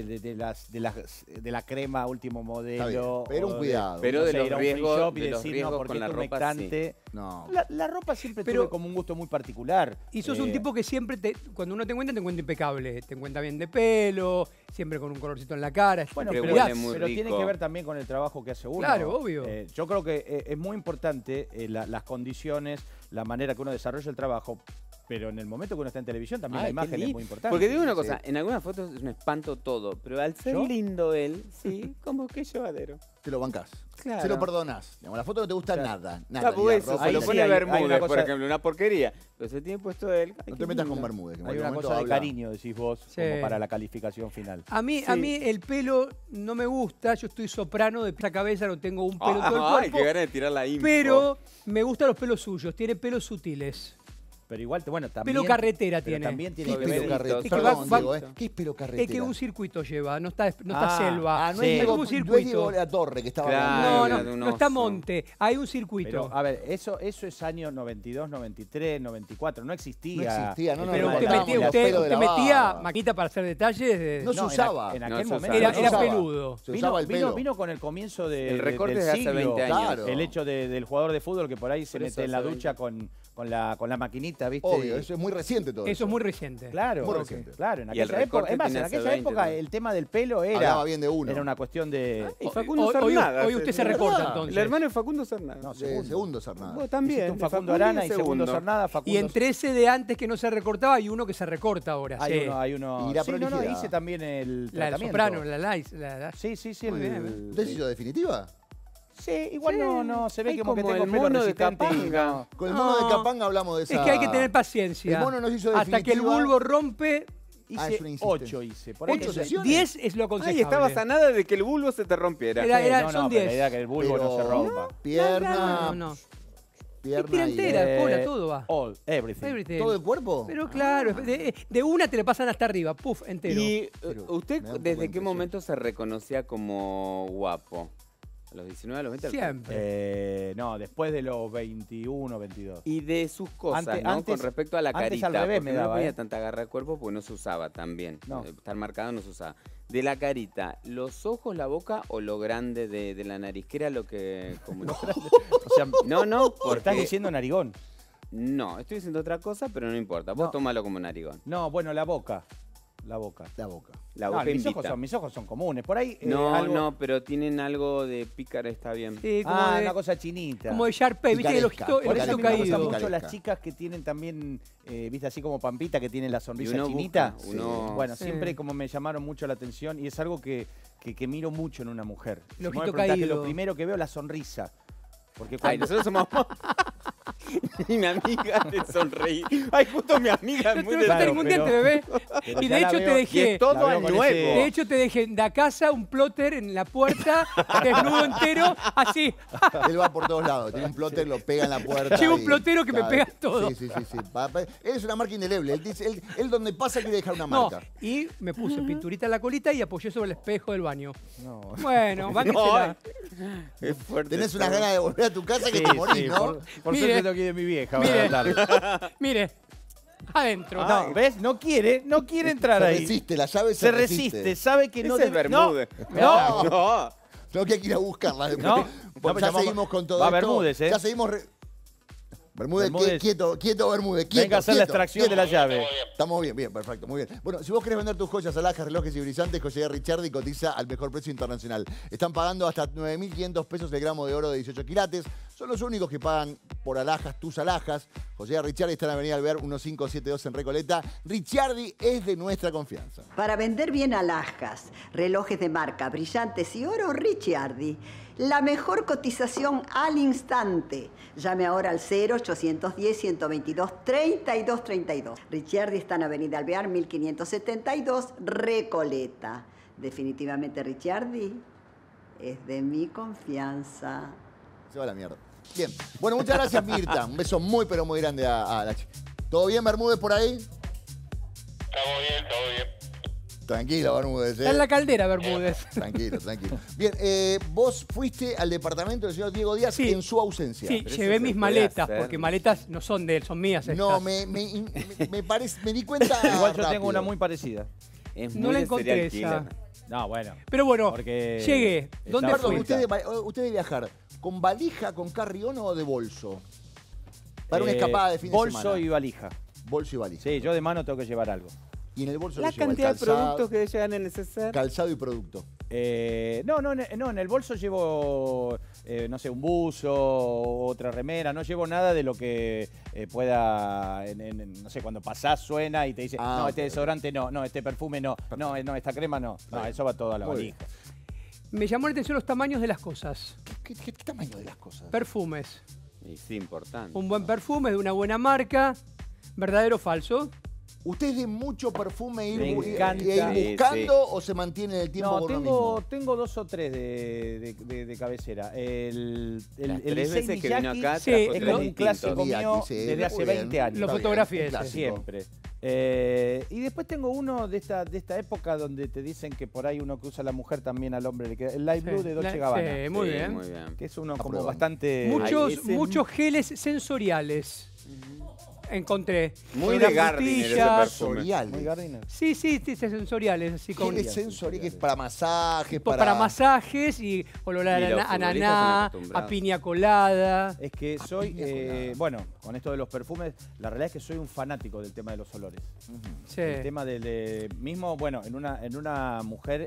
D: la crema último
A: Está bien,
D: modelo.
A: pero un
D: o
A: cuidado.
C: Pero
D: no
C: de
D: sé,
C: los
D: ir a un free
C: riesgos-
D: shop y
C: de los
D: decir,
C: riesgos
D: no, porque
C: con la
D: es
C: ropa,
D: humectante.
A: No.
D: La ropa siempre
E: Pero-
D: tuve como un gusto muy particular.
E: Y sos un tipo que siempre, cuando uno te encuentra impecable. Te encuentra bien de pelo, siempre con un colorcito en la cara.
D: Bueno,
C: Siempre
D: pero,
E: cuidás.
C: huele muy
D: pero tiene
C: rico.
D: que ver también con el trabajo que hace uno.
E: Claro, obvio.
D: Yo creo que es muy importante las condiciones, la manera que uno desarrolla el trabajo, pero en el momento que uno está en televisión también la
C: Ay, qué
D: imagen es
C: lindo.
D: muy importante.
C: Porque digo una
A: sí.
C: cosa, en algunas fotos es un espanto todo, pero al ser
D: ¿Yo?
C: lindo él, sí, como que llevadero.
A: Te lo bancás.
C: Claro.
A: Se lo perdonás. Digamos, la foto no te gusta
D: Claro.
A: nada.
C: Claro,
A: Nada.
C: porque
A: ni la
C: eso,
A: ropa,
C: se
A: ni
C: lo
A: la-
C: pone
D: hay
C: Bermúdez,
D: una
C: por
D: cosa-
C: ejemplo, una porquería. Pero se tiene puesto él. ay,
A: No
C: qué
A: te metas
C: lindo.
A: con Bermúdez. que en
D: Hay
A: cualquier
D: una
A: momento
D: cosa de
A: habla.
D: cariño, decís vos,
E: Sí.
D: como para la calificación final.
E: A mí el pelo no me gusta, yo estoy soprano de esa cabeza, no tengo un pelo en todo el
C: Ay,
E: cuerpo,
C: qué ganas de tirar la info.
E: pero me gustan los pelos suyos, tiene pelos sutiles.
D: Pero igual, bueno, también...
E: Pelo carretera
D: pero
E: tiene.
D: También
A: ¿Qué
D: tiene
A: es
D: que
A: pelo
D: ver...
A: carretera?
E: Es que
A: Perdón,
E: va-
A: Diego, ¿eh? ¿Qué es pelo carretera?
E: Es que un circuito lleva, no está selva.
A: Ah, no
D: Sí.
A: es Diego,
E: un
A: no es
E: circuito.
A: Diego La Torre que estaba
C: Claro.
A: hablando.
E: No,
C: era
E: no,
C: de un
E: no está
C: oso.
E: monte, hay un circuito.
D: Pero, a ver, eso es año 92, 93, 94, no existía.
A: No existía, no,
D: el
A: no,
E: Pero
D: tema
A: no,
E: usted
D: de la-
A: metía-
E: metía,
A: los pelos de la
E: metía
A: barba.
E: maquita para hacer detalles.
A: No se
D: en
A: usaba.
D: En
C: No
D: aquel
C: se
D: momento.
C: usaba.
E: Era
A: usaba.
E: peludo.
A: Se usaba el pelo.
D: Vino con el comienzo
C: El recorte
D: del
C: es de hace
D: siglo.
C: 20 años.
A: Claro.
D: El hecho del jugador de fútbol que por ahí se
C: Por eso
D: mete en la
C: hace
D: ducha con la maquinita, ¿viste?
A: Obvio, eso es muy reciente todo
E: Eso es muy reciente.
D: Claro,
A: Muy reciente.
D: claro, en
C: Y el
D: aquella época,
C: recorte
D: es más,
C: tiene
D: en
C: hace
D: aquella
C: 20
D: época
C: también.
D: el tema del pelo era
A: Hablaba bien de uno.
D: era una cuestión de
C: Y Facundo
E: Hoy
C: Cernadas.
E: usted se
C: es
E: recorta
A: verdad.
E: entonces.
C: El hermano de Facundo Cernadas.
D: No,
A: De segundo Cernada.
C: Vos también.
D: Existe un
C: de
D: Facundo Arana y
C: segundo.
D: segundo Cernada, Facundo
E: Y entre ese de antes que no se recortaba hay uno que se recorta ahora.
D: hay
E: sí.
D: uno.
A: Y la
D: Sí, no,
A: prolijidad.
D: hice también el
E: La del
D: tratamiento.
E: soprano, la Lice.
D: Sí, sí,
E: Muy bien,
A: ¿Usted se hizo definitiva?
D: Sí, igual
C: Sí,
D: no, se ve
C: hay
D: como que
C: como
D: tengo
C: el
D: pelo
C: mono de
D: resistente y
C: Capanga.
D: no-
A: Con el mono de
E: No.
A: Capanga hablamos de esa...
E: Es que hay que tener paciencia.
A: El mono nos hizo
E: Hasta que el
A: definitiva.
E: bulbo rompe,
A: Ah, es una
D: Hice
A: insistencia.
D: 8 hice. Por ahí
A: 8
D: que-
A: sesiones.
E: 10 es lo aconsejable.
C: Ay, estabas a nada de que el bulbo se te rompiera.
E: Era-
D: Sí,
E: son
D: no, pero
E: 10.
D: la idea es que el bulbo no se rompa.
A: Pierna,
E: No.
A: pierna
E: Tira
A: y...
E: entera. cola, todo va.
D: All, everything.
E: Everything.
A: ¿Todo el cuerpo?
E: Pero claro, de una te le pasan hasta arriba, puff, entero.
C: ¿Y
A: Pero
C: usted
A: me da un poco de
C: desde qué
A: impresión.
C: momento se reconocía como guapo? ¿A los 19, a los 20?
E: Siempre.
D: No, después de los 21, 22.
C: Y de sus cosas,
D: Antes-
C: ¿no?
D: antes-
C: Con respecto a la
D: antes
C: carita.
D: al revés
C: porque
D: me
C: no
D: daba,
C: ponía
D: ¿eh?
C: tanta garra de cuerpo porque no se usaba también.
D: No.
C: Estar marcado no se usaba. De la carita, ¿los ojos, la boca o lo grande de la nariz? ¿Qué era lo que comunicaba?
D: O sea,
C: No,
D: estás
C: porque...
D: diciendo narigón.
C: No, estoy diciendo otra cosa, pero no importa. Vos
D: No.
C: tómalo como narigón.
D: No, bueno, la boca. La boca.
A: La boca.
C: La
D: No,
C: boca
D: mis
C: invita.
D: ojos son comunes. Por ahí.
C: No,
D: algo-
C: no, pero tienen algo de pícara, está bien.
E: Sí, como,
D: Ah,
E: de,
D: una cosa chinita.
E: como de Sharpay, ¿viste? El
A: Picaresca.
E: ojito, el
D: Por eso
E: ojito
D: a mí me gustan
E: caído.
D: mucho
A: Picaresca.
D: las chicas que tienen también, viste, así como Pampita, que tienen la sonrisa
C: Y uno
D: chinita.
C: busca, uno-
D: Bueno,
E: Sí.
D: siempre como me llamaron mucho la atención y es algo que miro mucho en una mujer.
E: El
D: Si vos me
E: ojito
D: preguntás que
E: caído.
D: lo primero que veo es la sonrisa. Porque
C: Ay,
D: cuando...
C: nosotros somos... Y mi amiga te sonreí. Ay, justo mi amiga es muy
E: No
C: de...
E: está
D: Claro,
E: ningún diente,
D: pero-
E: bebé.
D: pero
E: Y
D: ya
E: de
D: la
E: hecho
D: veo-
E: te
C: Y
E: dejé.
C: es todo
D: La veo
C: a
D: con
C: nuevo.
E: De hecho, te dejé en la casa un plotter en la puerta, desnudo entero, así.
A: Él va por todos lados. Tiene un plotter, lo pega en la puerta.
E: Lleva un
A: y-
E: plotero que me
A: Claro.
E: pega todo.
A: Sí. Él es una marca indeleble. Él, dice, él donde pasa quiere dejar una
E: No,
A: marca.
E: y me puse pinturita en la colita y apoyé sobre el espejo del baño.
D: No.
E: Bueno, bánquesela.
C: Es fuerte.
A: Tenés unas ganas de volver a tu casa que
D: Sí,
A: te morís,
D: sí,
A: ¿no?
D: por
E: Mire.
D: suerte tengo que ir de mi vieja.
E: Mire.
D: ahora a hablar.
E: Mire, adentro.
D: No, ¿ves? No quiere entrar
A: Se
D: ahí.
A: resiste, la llave
D: Se resiste, sabe que no
C: Ese es
D: debe...
C: Bermúdez.
D: No,
C: No.
A: No que hay que ir a buscarla después.
D: No.
A: Porque
D: No,
A: ya
D: pero
A: seguimos con todo
D: va
A: esto.
D: Bermúdez, ¿eh?
A: Ya seguimos... Bermúdez,
D: Bermúdez.
A: quieto Bermúdez, quieto.
D: venga a hacer la
A: quieto,
D: extracción
A: quieto.
D: de la llave.
A: Estamos bien, perfecto, muy bien. Bueno, si vos querés vender tus joyas, alhajas, relojes y brillantes, Joyería Richardi cotiza al mejor precio internacional. Están pagando hasta 9.500 pesos el gramo de oro de 18 quilates. Son los únicos que pagan por alhajas, tus alhajas. Joyería Richardi está en la avenida Alvear 1572 en Recoleta. Richardi es de nuestra confianza.
H: Para vender bien alhajas, relojes de marca, brillantes y oro, Ricciardi. La mejor cotización al instante. Llame ahora al 0810-122-3232. Ricciardi está en Avenida Alvear 1572, Recoleta. Definitivamente Ricciardi es de mi confianza.
A: Se va a la mierda. Bien. Bueno, muchas gracias, Mirta. Un beso muy, pero muy grande a la chica. ¿Todo bien, Bermúdez, por ahí?
F: Estamos bien, todo bien.
A: Tranquilo, Bermúdez.
E: Está en la caldera, Bermúdez.
A: Tranquilo, tranquilo. Bien, vos fuiste al departamento del señor Diego Díaz
E: Sí.
A: en su ausencia.
E: Sí,
C: Pero
E: llevé
C: eso
E: mis
C: se puede
E: maletas,
C: hacer.
E: porque maletas no son de él, son mías estas.
A: No, me parece, me di cuenta.
D: Igual yo tengo
A: rápido.
D: una muy parecida.
C: Es
E: No
C: muy
E: la
C: de
E: encontré
C: serial
E: esa.
C: killer.
D: No, bueno.
E: Pero bueno,
D: Porque
E: llegué. ¿Dónde
D: estaba
E: fui?
A: Perdón, usted debe viajar con valija, con carry-on o de bolso. Para una escapada de fin de semana.
D: Bolso y valija.
A: Bolso y valija.
D: Sí, yo de mano tengo que llevar algo.
A: Y en el bolso
C: La
A: que lleva el
C: cantidad de
A: calzado,
C: productos que llegan en neceser.
A: calzado y producto.
D: No, en el bolso llevo, no sé, un buzo, otra remera, no llevo nada de lo que pueda, no sé, cuando pasás suena y te dice, no, este desodorante no, este perfume no, esta crema no, eso va todo a la
A: Muy
D: valija.
E: Me llamó la atención los tamaños de las cosas.
A: ¿Qué tamaño de las cosas?
E: Perfumes.
C: Y sí, importante.
E: Un buen perfume de una buena marca. ¿Verdadero o falso?
A: ¿Usted es de mucho perfume
D: Me
A: ir
D: encanta.
A: ir buscando
C: Sí.
A: o se mantiene en el tiempo
D: No,
A: por uno mismo?
D: tengo 2 o 3 de cabecera. El
C: Las 3
D: Issei
C: veces que vino
D: Miyake
C: acá
E: Sí,
C: trajo
E: es
C: tres
E: un
D: un clásico
C: distintos.
D: mío
A: Sí,
D: desde
A: muy
D: hace
A: bien.
D: 20 años.
E: Lo
A: Está
E: fotografié
A: bien,
E: ese.
A: clásico.
D: Siempre. Y después tengo uno de esta época donde te dicen que por ahí uno que usa la mujer también al hombre le queda. El Light Blue de Dolce Gabbana.
E: Sí, muy
C: Sí,
E: bien.
C: muy bien.
D: Que es uno como
A: Apruebo.
D: bastante.
E: Muchos,
C: ese es
E: muchos geles sensoriales. Encontré.
C: Muy
E: Con
C: de
E: las
C: Gardiner ese
E: frutillas.
C: perfume.
A: Sensoriales.
D: Muy Gardiner.
E: Sí, sensoriales. Así con,
A: ¿Qué es sensorial? ¿Qué es para masajes?
E: para masajes y olor a
C: Y los
E: ananá,
C: futbolistas están
E: a
C: acostumbrados.
E: piña colada.
D: Es que soy, bueno, con esto de los perfumes, la realidad es que soy un fanático del tema de los olores.
E: Sí.
D: El tema mismo, bueno, en una mujer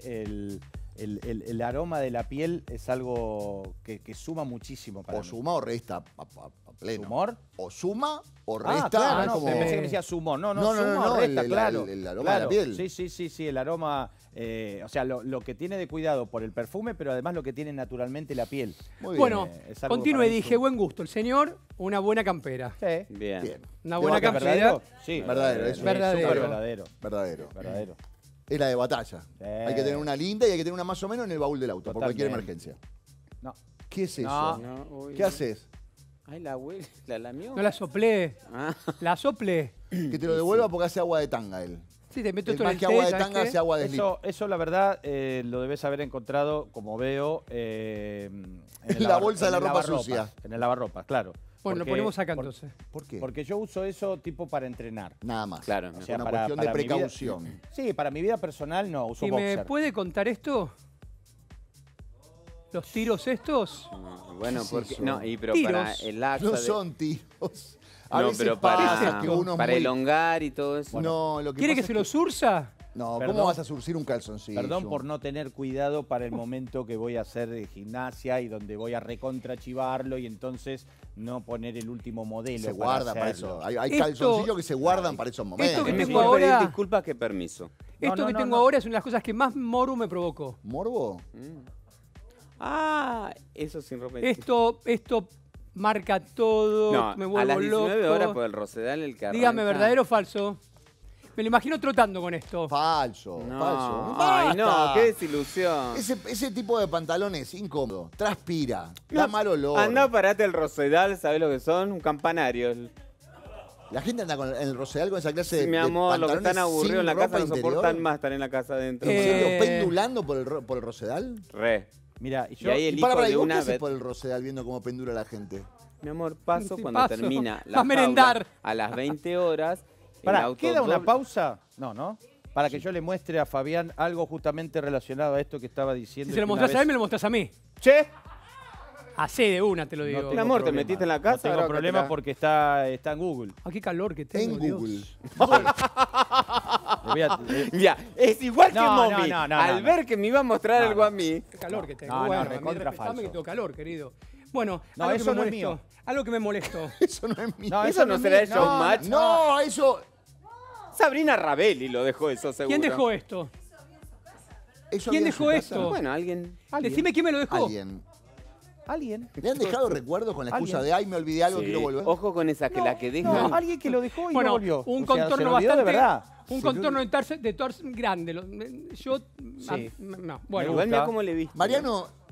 D: el aroma de la piel es algo que suma muchísimo para
A: O
D: mí.
A: suma o resta a pleno.
D: ¿Sumor?
A: O suma o resta.
D: claro, no,
A: como-
D: pensé que me decía sumor. No,
A: No,
D: suma o resta, claro.
A: el aroma de la piel.
D: Sí, el aroma, o sea, lo que tiene de cuidado por el perfume, pero además lo que tiene naturalmente la piel.
A: Muy bien.
E: Bueno,
D: es algo
E: continué y
D: para mí
E: dije,
D: suma.
E: buen gusto. El señor, una buena campera.
D: Sí.
C: Bien.
A: Bien.
E: Una
A: ¿De
E: buena
A: vaca
E: campera.
D: ¿Verdadero? Sí.
A: Verdadero, eso es
E: Verdadero.
D: súper verdadero.
A: Verdadero.
D: Verdadero.
A: Es la de batalla.
D: Sí.
A: Hay que tener una linda y hay que tener una más o menos en el baúl del auto, por cualquier
D: Totalmente.
A: emergencia.
D: No.
A: ¿Qué es eso?
D: No.
C: No, uy,
A: ¿Qué
C: no.
A: haces?
C: Ay, la abuela, la lamió.
E: No la soplé.
C: Ah,
E: La soplé.
A: Que te lo devuelva porque hace agua de tanga él.
E: Sí, te meto
A: Es
E: esto en
A: más
E: el
A: que
E: té,
A: agua de
E: ¿sabes
A: tanga,
E: qué?
A: hace agua de slip.
D: Eso la verdad, lo debes haber encontrado, como veo, en
A: En la bolsa de la ropa sucia.
D: En el lavarropas, claro.
E: Bueno, lo
D: Porque-
E: ponemos acá entonces.
A: ¿Por qué?
D: Porque yo uso eso tipo para entrenar.
A: Nada más.
C: claro.
D: O sea,
A: una
D: para-
A: cuestión
D: para
A: de
D: mi vida-
A: precaución.
D: Sí, para mi vida personal no, uso
E: ¿Y me
D: boxer.
E: puede contar esto? ¿Los tiros estos?
C: Bueno,
A: ¿Qué es
C: porque.
A: eso?
C: No, pero
E: Tiros.
C: para el acto.
A: No son tiros. A
C: No,
A: veces
C: pero
A: pasa
C: para,
A: que uno es
C: para
A: muy-
C: elongar y todo eso.
A: No, lo que
E: ¿Quiere
A: pasa
E: que se
A: es
E: lo surza?
A: No,
D: Perdón.
A: ¿cómo vas a surcir un calzoncillo?
D: Perdón por no tener cuidado para el momento que voy a hacer de gimnasia y donde voy a recontrachivarlo y entonces no poner el último modelo.
A: Se guarda para
D: hacerlo.
A: eso. Hay
E: Esto-
A: calzoncillos que se guardan para esos momentos.
E: esto que
C: Es
E: tengo
C: mejor pedir
E: ahora-
C: disculpas que permiso.
E: Esto que tengo ahora es una de las cosas que más moru me provocó.
A: ¿Morbo?
C: Ah, eso sin ropa.
E: Esto marca todo,
C: No,
E: me
C: a
E: vuelvo
C: las 19 horas
E: loco.
C: por el Rosedal el que arranca.
E: Dígame, ¿verdadero o falso? Me lo imagino trotando con esto.
A: Falso,
C: No,
A: falso.
C: ay, no,
A: ¡Basta!
C: qué desilusión.
A: Ese tipo de pantalones incómodo, transpira, da mal olor.
C: Anda, parate el Rosedal, ¿sabés lo que son? Un campanario.
A: La gente anda en el Rosedal con esa clase
C: Sí,
A: de
C: mi amor, los que
A: pantalones
C: están aburridos en la
A: sin
C: casa
A: ropa
C: no
A: interior.
C: soportan más estar en la casa adentro.
A: ¿En
E: Eh,
A: serio? ¿Pendulando por el Rosedal?
C: Re.
D: Mira, y
C: Y
D: yo,
C: ahí el
A: Y
C: hijo
A: para, ¿y
C: de
A: vos qué
C: una
A: haces
C: vez.
A: por el Rosedal viendo cómo pendula la gente?
C: Mi amor, paso
E: Sí,
C: cuando
E: paso.
C: termina
E: Va
C: la
E: a merendar.
C: jaula a las 20 horas. el
D: pará,
C: auto
D: ¿queda una
C: doble-
D: pausa? No. Para que yo le muestre a Fabián algo justamente relacionado a esto que estaba diciendo.
E: Si se lo
D: que una
E: mostrás a
D: vez-
E: él, me lo mostrás a mí.
D: Che,
E: Así de una, te lo digo.
D: no
C: Mi
D: tengo
C: amor, ¿te
D: problema.
C: metiste en la casa?
D: No tengo
C: Ahora que
D: problema
C: te la-
D: porque está en Google.
E: Ah, qué calor que tengo,
A: En
E: Dios.
A: Google.
D: Le voy a-
C: Ya, es igual que
D: No,
C: Momi.
D: no,
C: Al
D: no.
C: ver que me iba a mostrar
D: No,
C: algo
D: no.
C: a mí.
E: Qué calor que tengo.
D: No, no,
E: bueno, a mí
D: recontra
E: respetame
D: falso.
E: que tengo calor, querido. Bueno,
D: No,
E: algo
D: eso
E: que me
D: no es
E: molestó.
D: mío.
E: Algo que me molestó.
A: Eso no es mío.
D: No,
C: Eso no será el
D: mío.
C: showmatch.
A: No, eso
C: Sabrina Rabelli lo dejó eso, seguro.
E: ¿Quién dejó esto?
A: ¿Eso
E: ¿Quién
A: había en su
E: dejó
A: casa?
E: esto?
C: Bueno, alguien.
E: Decime quién me lo dejó.
A: Alguien.
D: ¿Alguien?
A: ¿Le han dejado recuerdos con la excusa
D: Alguien.
A: de ay, me olvidé algo,
C: Sí.
A: quiero volver?
C: Ojo con esa, que la que dejan.
D: No, alguien que lo dejó y
E: Bueno,
D: no volvió.
E: un
D: O sea, se
E: contorno
D: lo olvidó
E: bastante.
D: de verdad.
E: Un contorno de torso grande. Yo.
D: Sí.
E: No, bueno.
C: Igual mira
D: gusta.
C: cómo le viste.
A: Mariano,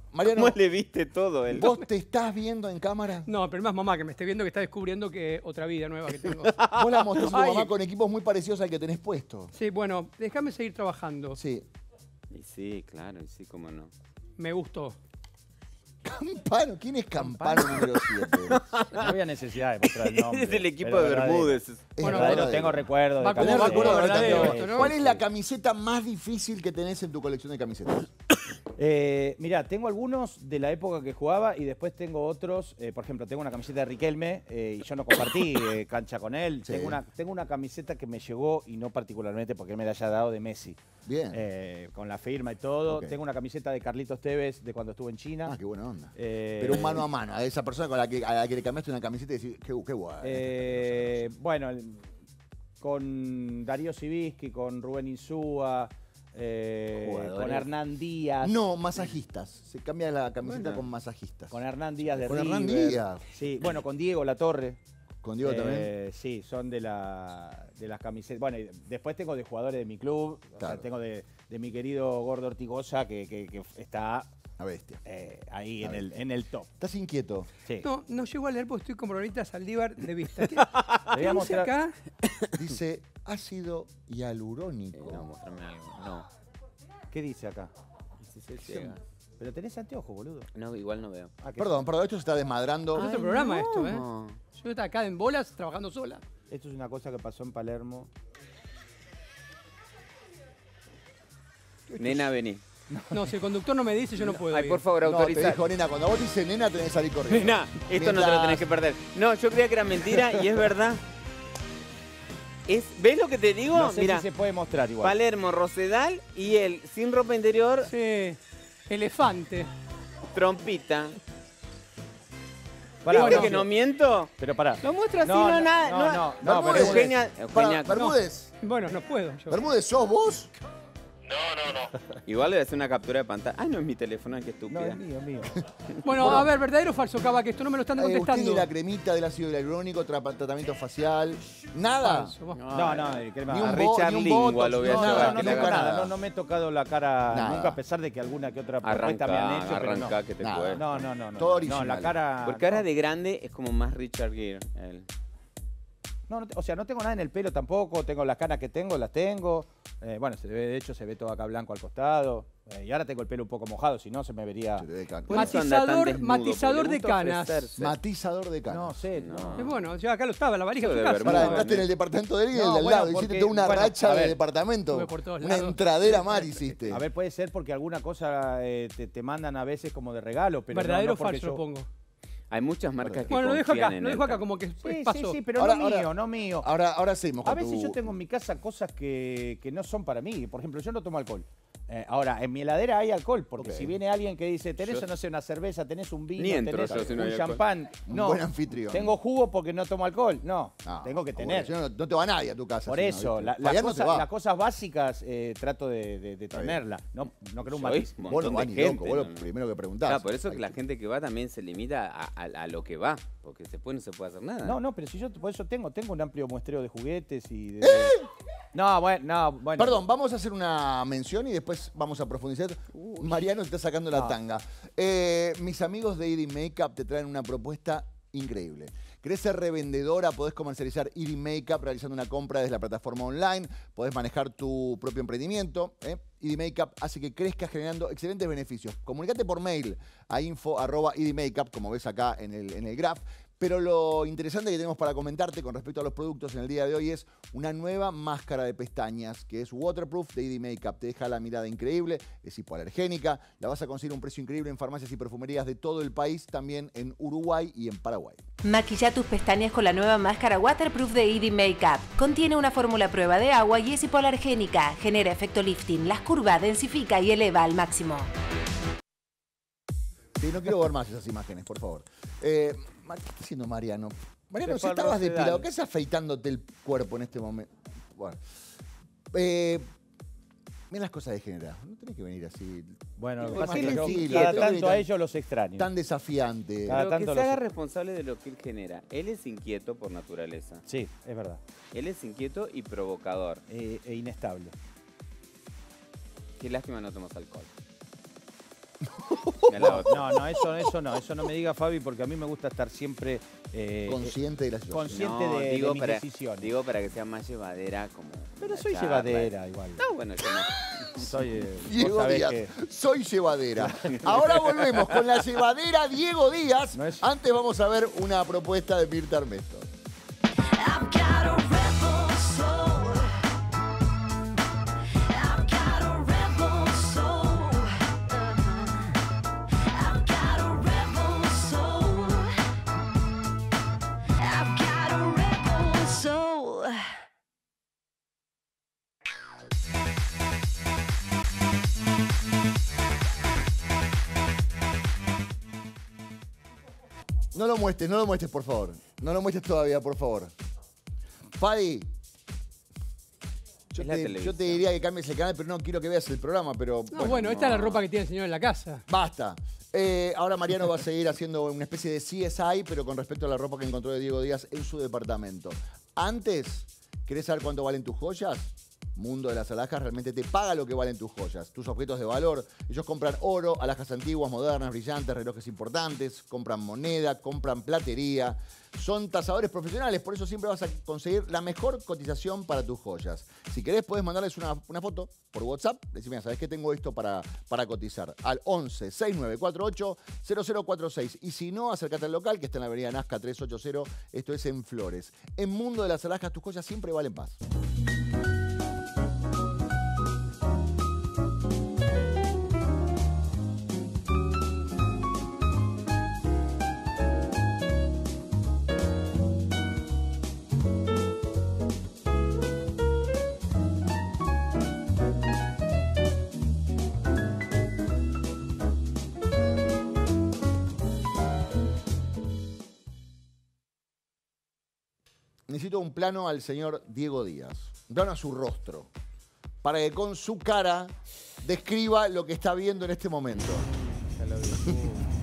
A: Mariano,
C: ¿Cómo le viste todo?
A: ¿vos te estás viendo en cámara?
E: No, pero más mamá que me esté viendo que está descubriendo que otra vida nueva que tengo.
A: Vos la mostrás a tu
E: Ay.
A: mamá con equipos muy parecidos al que tenés puesto.
E: Sí, bueno, déjame seguir trabajando.
A: Sí.
C: Y sí, claro, y sí, cómo no.
E: Me gustó.
A: Campano, ¿quién es Campano número 7?
D: No había necesidad de mostrar el nombre.
C: Es del equipo
D: pero
C: de
D: verdadero.
C: Bermúdez.
A: Es
E: Bueno,
A: verdadero.
D: Tengo recuerdos
E: Va
D: de
E: como
A: ¿Tenés
E: va
D: camisetas.
A: recuerdo de
E: verdadero
A: también?
E: esto, ¿no?
A: ¿Cuál es la camiseta más difícil que tenés en tu colección de camisetas?
D: Mirá, tengo algunos de la época que jugaba y después tengo otros. Por ejemplo, tengo una camiseta de Riquelme y yo no compartí cancha con él.
A: Sí.
D: Tengo una camiseta que me llegó, y no particularmente porque él me la haya dado, de Messi.
A: Bien.
D: Con la firma y todo.
A: Ok.
D: Tengo una camiseta de Carlitos Tevez de cuando estuvo en China.
A: Ah, qué buena onda.
D: Eh,
A: Pero un mano a mano, a esa persona a la que le cambiaste una camiseta y decís, qué guay.
D: Bueno, con Darío Sibisky, con Rubén Insúa,
C: Jugadores.
D: con Hernán Díaz.
A: No, masajistas. Se cambia la camiseta
C: Bueno.
A: con masajistas.
D: Con Hernán Díaz de
A: Con
D: River.
A: Hernán Díaz.
D: Sí, bueno, con Diego Latorre.
A: ¿Con Diego también?
D: Sí, son de las camisetas. Bueno, y después tengo de jugadores de mi club. O sea,
A: Claro.
D: tengo de mi querido Gordo Ortigosa, que está
A: Una bestia.
D: ahí
A: A
D: en el top.
A: ¿Estás inquieto?
D: Sí.
E: No, no llego a leer porque estoy como Lolita Saldívar de vista. ¿Qué,
D: Le voy a
E: ¿qué dice
D: mostrar-
E: acá?
A: Dice ácido hialurónico.
C: No, mostrame algo. No.
D: ¿Qué dice acá?
C: Sí, se llega.
D: Pero tenés anteojos, boludo.
C: No, igual no veo.
D: Ah, que
A: Perdón, esto se está desmadrando.
E: Es otro programa esto, ¿eh?
C: No.
E: Yo estaba acá en bolas trabajando sola.
D: Esto es una cosa que pasó en Palermo.
C: Nena, vení.
E: No, si el conductor no me dice, yo no puedo
C: Ay,
E: ir.
C: por favor,
A: No, te
C: autoriza.
A: dijo nena, cuando vos dices nena tenés que salir corriendo.
C: Nena, esto no te lo tenés que perder. No, yo creía que era mentira y es verdad. ¿Ves lo que te digo?
D: No sé
C: Mira,
D: si se puede mostrar igual.
C: Palermo, Rosedal y él sin ropa interior,
E: Sí, elefante.
C: trompita.
D: Pará,
C: ¿Viste
D: no,
C: que no miento?
D: Pero pará.
C: Lo muestro así, no, nada.
D: no,
A: Bermúdez.
C: Eugenia,
A: Para, Bermúdez.
E: Bueno, no puedo yo.
A: Bermúdez, ¿sos vos?
C: Igual le voy a hacer una captura de pantalla. Ay, no es mi teléfono, ay, qué
D: No,
C: estúpida.
D: es mío.
E: Bueno, a ver, ¿verdadero o falso, Cava? Que esto no me lo están
A: Usted
E: contestando.
A: de la cremita del ácido hialurónico, tratamiento facial. Nada.
E: Falso, vos.
D: ¿qué
A: Ni
D: más?
A: un
C: A
A: bo-
C: Richard
A: ni un
C: Lingua
A: botox,
C: lo voy a
A: no,
C: llevar.
A: no,
C: que le
A: nunca
C: haga-
A: nada.
D: No me he tocado la cara
A: Nada.
D: nunca, a pesar de que alguna que otra propuesta
C: Arranca,
D: me han hecho, pero
C: arranca
D: no.
C: que te
A: Nada.
C: puede.
D: No.
A: Todo
D: No,
A: original.
D: la cara...
C: Porque ahora de grande es como más Richard Gere. él.
D: No, o sea, no tengo nada en el pelo tampoco, tengo las canas que tengo, las tengo. Bueno, de hecho se ve todo acá blanco al costado. Y ahora tengo el pelo un poco mojado, si no se me vería...
A: Se te ve caca.
C: Por eso anda tan desnudo,
E: matizador
C: porque le
E: de
C: gusta
E: canas.
C: ofrecerse.
A: Matizador de canas.
D: No sé,
C: No.
E: Y bueno, yo acá lo estaba, la varija
C: Eso
E: de
C: de
E: su casa.
C: Bermuda.
A: Pará,
C: Muy
A: entraste en el departamento de él y el
D: No,
A: de al
D: bueno,
A: lado. Hiciste
D: porque-
A: toda una
D: bueno,
A: racha
D: a
A: de
D: ver.
A: departamento.
E: Estuve por todos
A: Una
E: lados.
A: entradera mar hiciste.
D: A ver, puede ser porque alguna cosa te mandan a veces como de regalo, pero
E: ¿Verdadero
D: no
E: o
D: porque
E: falso
D: yo...
E: lo pongo?
C: Hay muchas marcas que
E: Bueno, lo dejo
C: confían
E: acá,
C: en
E: lo
C: él
E: dejo acá
C: también.
E: como que
D: Sí,
E: pasó.
D: sí, pero
A: Ahora-
D: no
A: ahora-
D: mío, no mío.
A: Ahora seguimos con
D: A veces
A: tu...
D: yo tengo en mi casa cosas que no son para mí. Por ejemplo, yo no tomo alcohol. Ahora, en mi heladera hay alcohol, porque
A: Ok.
D: si viene alguien que dice, tenés,
C: Yo-
D: no sé, una cerveza, tenés un vino,
C: Ni entro
D: tenés
C: yo si no
D: un
C: hay alcohol.
D: champán.
A: Un
D: No,
A: buen anfitrión.
D: tengo jugo porque no tomo alcohol. No,
A: Ah,
D: tengo que
A: bueno,
D: tener.
A: si no, no te va nadie a tu casa.
D: Por
A: si no,
D: eso,
A: ¿viste?
D: las
A: Allá no te va.
D: cosas básicas trato de tenerlas. No creo un
C: Yo
D: matiz.
C: un
A: Vos
C: montón
A: no vas
C: de
A: ni
C: gente,
A: loco, vos lo
C: no, no.
A: primero que preguntás.
C: Claro, por eso que la gente que va también se limita a lo que va, porque después no se puede hacer nada.
D: No, pero si yo por eso tengo un amplio muestreo de juguetes y de... No, bueno.
A: Perdón, vamos a hacer una mención y después vamos a profundizar. Mariano está sacando la tanga. Mis amigos de Edie Makeup te traen una propuesta increíble. ¿Querés ser revendedora? Podés comercializar Edie Makeup realizando una compra desde la plataforma online. Podés manejar tu propio emprendimiento. Edie Makeup hace que crezcas generando excelentes beneficios. Comunicate por mail a info@ediemakeup, como ves acá en el graph. Pero lo interesante que tenemos para comentarte con respecto a los productos en el día de hoy es una nueva máscara de pestañas que es waterproof de Edie Makeup. Te deja la mirada increíble, es hipoalergénica. La vas a conseguir a un precio increíble en farmacias y perfumerías de todo el país, también en Uruguay y en Paraguay.
I: Maquilla tus pestañas con la nueva máscara waterproof de Edie Makeup. Contiene una fórmula a prueba de agua y es hipoalergénica. Genera efecto lifting, las curva, densifica y eleva al máximo.
A: Sí, no quiero ver más esas imágenes, por favor. ¿Qué está haciendo Mariano? Mariano,
C: Se
A: si
C: fue al
A: estabas
C: Rosedal.
A: depilado, ¿qué haces afeitándote el cuerpo en este momento? Bueno. Mira las cosas de género. No tenés que venir así
D: Bueno, lo que
A: Más
D: pasa es que yo
A: tranquilo,
D: cada
A: tenés que
D: tanto
A: ir
D: a ellos los extraño.
A: tan desafiante.
D: Cada
C: Pero que
D: tanto
C: se
D: lo
C: haga
D: sé.
C: responsable de lo que él genera. Él es inquieto por naturaleza.
D: Sí, es verdad.
C: Él es inquieto y provocador.
D: E inestable.
C: Qué lástima no tomas alcohol.
D: Eso no me diga Fabi, porque a mí me gusta estar siempre
A: consciente de la situación.
D: Consciente de mis decisiones.
C: Digo para que sea más llevadera como.
D: Pero soy llevadera igual.
C: No, bueno, yo no.
D: Soy
A: Diego Díaz, soy llevadera. Ahora volvemos con la llevadera Diego Díaz. Antes vamos a ver una propuesta de Mirta Armesto. No lo muestres, por favor. No lo muestres todavía, por favor. Fadi, yo te diría que cambies el canal, pero no quiero que veas el programa, pero...
E: No, bueno, esta es la ropa que tiene el señor en la casa.
A: Basta. Ahora Mariano va a seguir haciendo una especie de CSI, pero con respecto a la ropa que encontró de Diego Díaz en su departamento. Antes, ¿querés saber cuánto valen tus joyas? Mundo de las Alhajas realmente te paga lo que valen tus joyas, tus objetos de valor. Ellos compran oro, alhajas antiguas, modernas, brillantes, relojes importantes, compran moneda, compran platería. Son tasadores profesionales, por eso siempre vas a conseguir la mejor cotización para tus joyas. Si querés, podés mandarles una foto por WhatsApp. Decime, mira, ¿sabés qué tengo esto para cotizar? Al 11 6948 0046. Y si no, acércate al local que está en la avenida Nazca 380. Esto es en Flores. En Mundo de las Alhajas, tus joyas siempre valen más. Necesito un plano al señor Diego Díaz, un plano a su rostro, para que con su cara describa lo que está viendo en este momento.
D: Ya lo vi.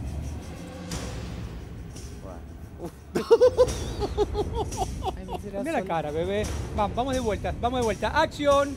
E: Mira la cara, bebé. Vamos de vuelta, ¡acción!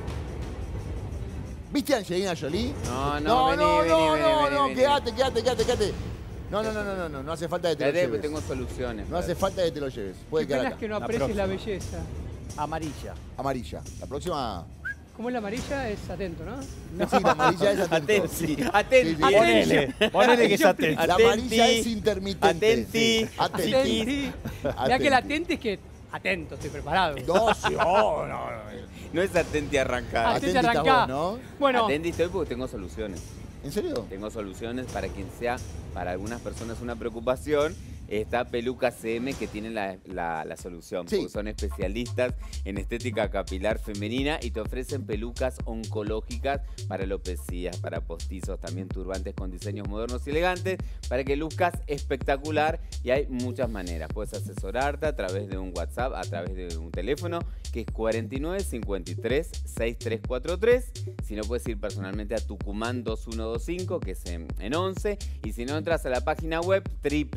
A: ¿Viste a Angelina Jolie?
C: No,
A: vení, quédate. No hace falta que te lo lleves.
C: Tengo soluciones.
A: No hace falta que te lo lleves. Puede
E: Qué
A: quedar
E: pena
A: acá.
E: que no aprecies la belleza.
A: Amarilla. La próxima...
E: ¿Cómo es la amarilla? Es atento, ¿no?
A: Sí, la amarilla es atento.
C: Atenti.
D: Ponele que es atento.
A: La amarilla es intermitente.
E: Atenti. Mirá que el atente es que... Atento, estoy preparado.
A: No.
C: No es atenti a arrancar.
E: Atenti a arrancar.
A: ¿No?
E: Bueno.
C: Atenti estoy porque tengo soluciones.
A: ¿En serio?
C: Tengo soluciones para quien sea, para algunas personas una preocupación. Está Peluca CM que tiene la solución.
A: Sí.
C: Porque son especialistas en estética capilar femenina y te ofrecen pelucas oncológicas para alopecias, para postizos, también turbantes con diseños modernos y elegantes, para que luzcas espectacular. Y hay muchas maneras. Puedes asesorarte a través de un WhatsApp, a través de un teléfono, que es 49 53 6343. Si no, puedes ir personalmente a Tucumán 2125, que es en 11. Y si no, entras a la página web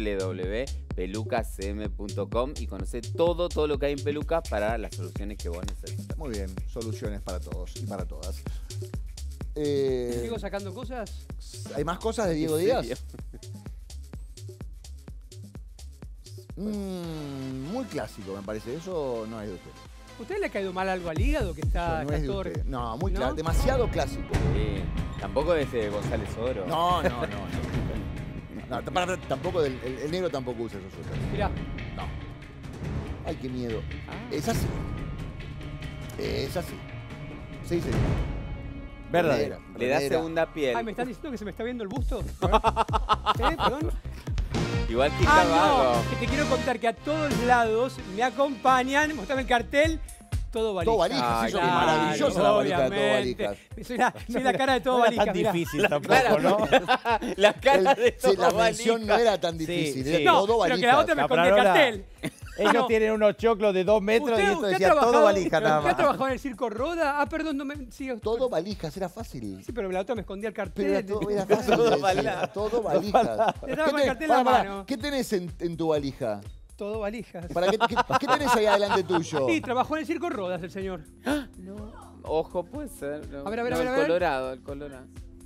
C: www.pelucascm.com y conoce todo lo que hay en pelucas para las soluciones que vos necesitas.
A: Muy bien, soluciones para todos y para todas.
E: ¿Sigo sacando cosas?
A: ¿Hay más cosas de Diego Díaz? Muy clásico, me parece. Eso no es de usted.
E: ¿Usted le ha caído mal algo al hígado que está
A: No es de
E: todo...
A: usted. No, muy clásico. Demasiado clásico.
C: Tampoco es de González Oro.
A: No. Tampoco el negro tampoco usa esos suéteres.
E: Mirá.
A: No. Ay, qué miedo. Es así. Sí, señor.
D: Verdadera.
C: Le da segunda piel.
E: Ay, ¿me están diciendo que se me está viendo el busto? Perdón.
C: Igual que Caballo.
E: No, que te quiero contar que a todos lados me acompañan, mostrame el cartel, Todo Valijas.
A: Todo Valijas, sí, claro, maravillosa la valija de Todo Valijas.
E: Soy la cara de Todo Valijas.
D: No era tan difícil tampoco, ¿no?
C: La cara de Todo
A: La mención no era tan difícil,
D: Sí,
A: era
E: No,
A: Todo
E: pero
A: Valijas.
E: que la otra me escondía el cartel.
D: Ellos tienen unos choclos de 2 metros y esto decía Todo Valija nada
E: ¿Usted ha
D: más.
E: trabajado en el Circo Roda? Perdón, no me... Sigue.
A: Todo Valijas, era fácil.
E: Sí, pero la otra me escondía el cartel.
A: Pero era fácil. Todo Valijas.
E: Le daba con el cartel en la mano.
A: ¿Qué tenés en tu valija?
E: Todo Valijas.
A: ¿Qué tenés ahí adelante tuyo?
E: Sí, trabajó en el Circo Rodas el señor.
C: Ojo, puede ser.
E: A ver.
C: El Colorado.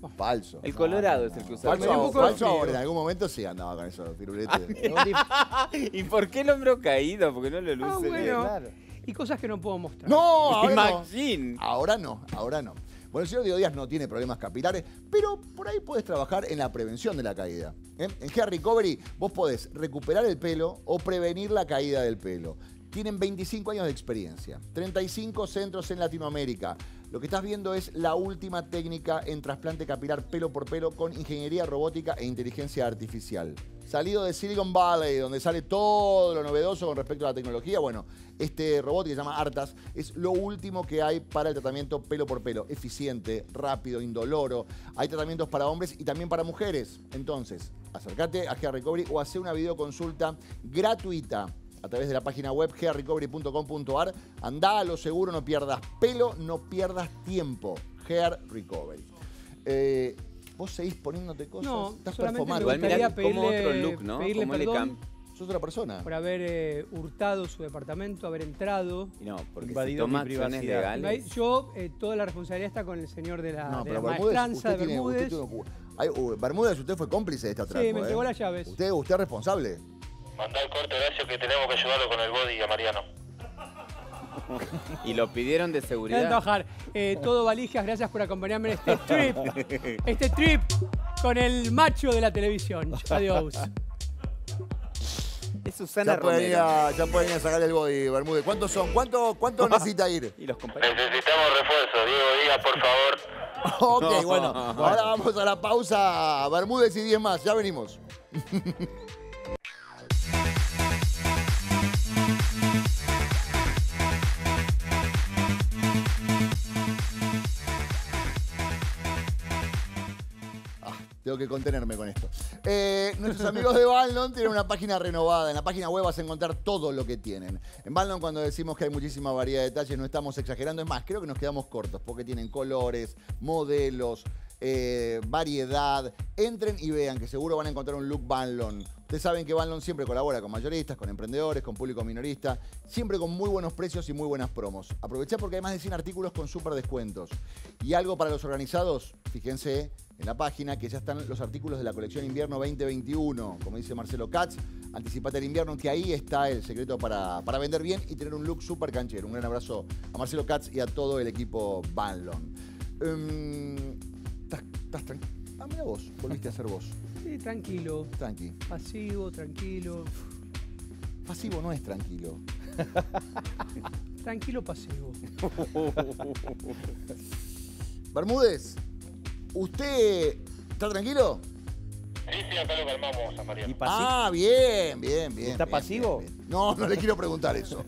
A: Falso.
C: El colorado es el que usaba.
A: Falso ahora, en algún momento sí andaba con esos firuletes.
C: ¿Y por qué el hombro caído? Porque no lo luce bien.
E: Claro. Y cosas que no puedo mostrar.
A: No, ahora
C: Imagín.
A: no. Ahora no. Bueno, el señor Diego Díaz no tiene problemas capilares, pero por ahí puedes trabajar en la prevención de la caída. En Hair Recovery vos podés recuperar el pelo o prevenir la caída del pelo. Tienen 25 años de experiencia, 35 centros en Latinoamérica. Lo que estás viendo es la última técnica en trasplante capilar pelo por pelo con ingeniería robótica e inteligencia artificial. Salido de Silicon Valley, donde sale todo lo novedoso con respecto a la tecnología, bueno, este robot que se llama Artas es lo último que hay para el tratamiento pelo por pelo. Eficiente, rápido, indoloro. Hay tratamientos para hombres y también para mujeres. Entonces, acércate a Hair Recovery o hace una videoconsulta gratuita a través de la página web hairrecovery.com.ar. Andá a lo seguro, no pierdas pelo, no pierdas tiempo. Hair Recovery. ¿Vos seguís poniéndote cosas?
E: No,
A: estás
E: solamente me
A: perfumando.
E: gustaría
C: como otro look, ¿no?
E: pedirle
C: Como le
E: perdón
A: Sos otra persona.
E: por haber hurtado su departamento, haber entrado.
C: Y no, porque si
D: Invadido
C: toma
D: mi
C: acciones
D: privacidad.
C: legales.
E: Yo, toda la responsabilidad está con el señor de la,
A: No,
E: de
A: pero
E: la
A: Bermúdez,
E: maestranza de Bermúdez.
A: Bermúdez, usted fue cómplice de esta atraco.
E: Sí, me entregó las llaves.
A: Usted es responsable.
F: Mandá el corte, Horacio, que tenemos que ayudarlo con el body a Mariano.
C: Y lo pidieron de
E: Voy a
C: seguridad.
E: trabajar. Todo valijas, gracias por acompañarme en este trip. Este trip con el macho de la televisión. Adiós.
C: Es Susana
A: Ya pueden, ir
C: Romero.
A: ya pueden ir a sacar el body, Bermúdez. ¿Cuántos son? ¿Cuánto necesita ir?
C: Y los compañeros.
F: Necesitamos refuerzo, Diego Díaz, por favor.
A: Ok, bueno. Ahora vamos a la pausa. Bermúdez y 10 más. Ya venimos. Tengo que contenerme con esto. Nuestros amigos de Balnon tienen una página renovada. En la página web vas a encontrar todo lo que tienen. En Balnon, cuando decimos que hay muchísima variedad de detalles, no estamos exagerando. Es más, creo que nos quedamos cortos porque tienen colores, modelos, variedad. Entren y vean que seguro van a encontrar un look Balnon. Ustedes saben que Balnon siempre colabora con mayoristas, con emprendedores, con público minorista, siempre con muy buenos precios y muy buenas promos. Aprovechá porque hay más de 100 artículos con súper descuentos. Y algo para los organizados, fíjense en la página que ya están los artículos de la colección invierno 2021. Como dice Marcelo Katz, anticipate el invierno, que ahí está el secreto para vender bien y tener un look súper canchero. Un gran abrazo a Marcelo Katz y a todo el equipo Balnon. ¿Estás tranquilo? Ah, mira vos, volviste a ser vos.
E: Sí, tranquilo.
A: Tranqui.
E: Pasivo, tranquilo.
A: Pasivo no es tranquilo.
E: Tranquilo, pasivo.
A: Bermúdez, ¿usted está tranquilo?
F: Sí, acá lo calmamos a Mariano.
D: ¿Y pasivo?
A: Ah, bien.
D: ¿Está pasivo?
A: Bien. No le quiero preguntar eso.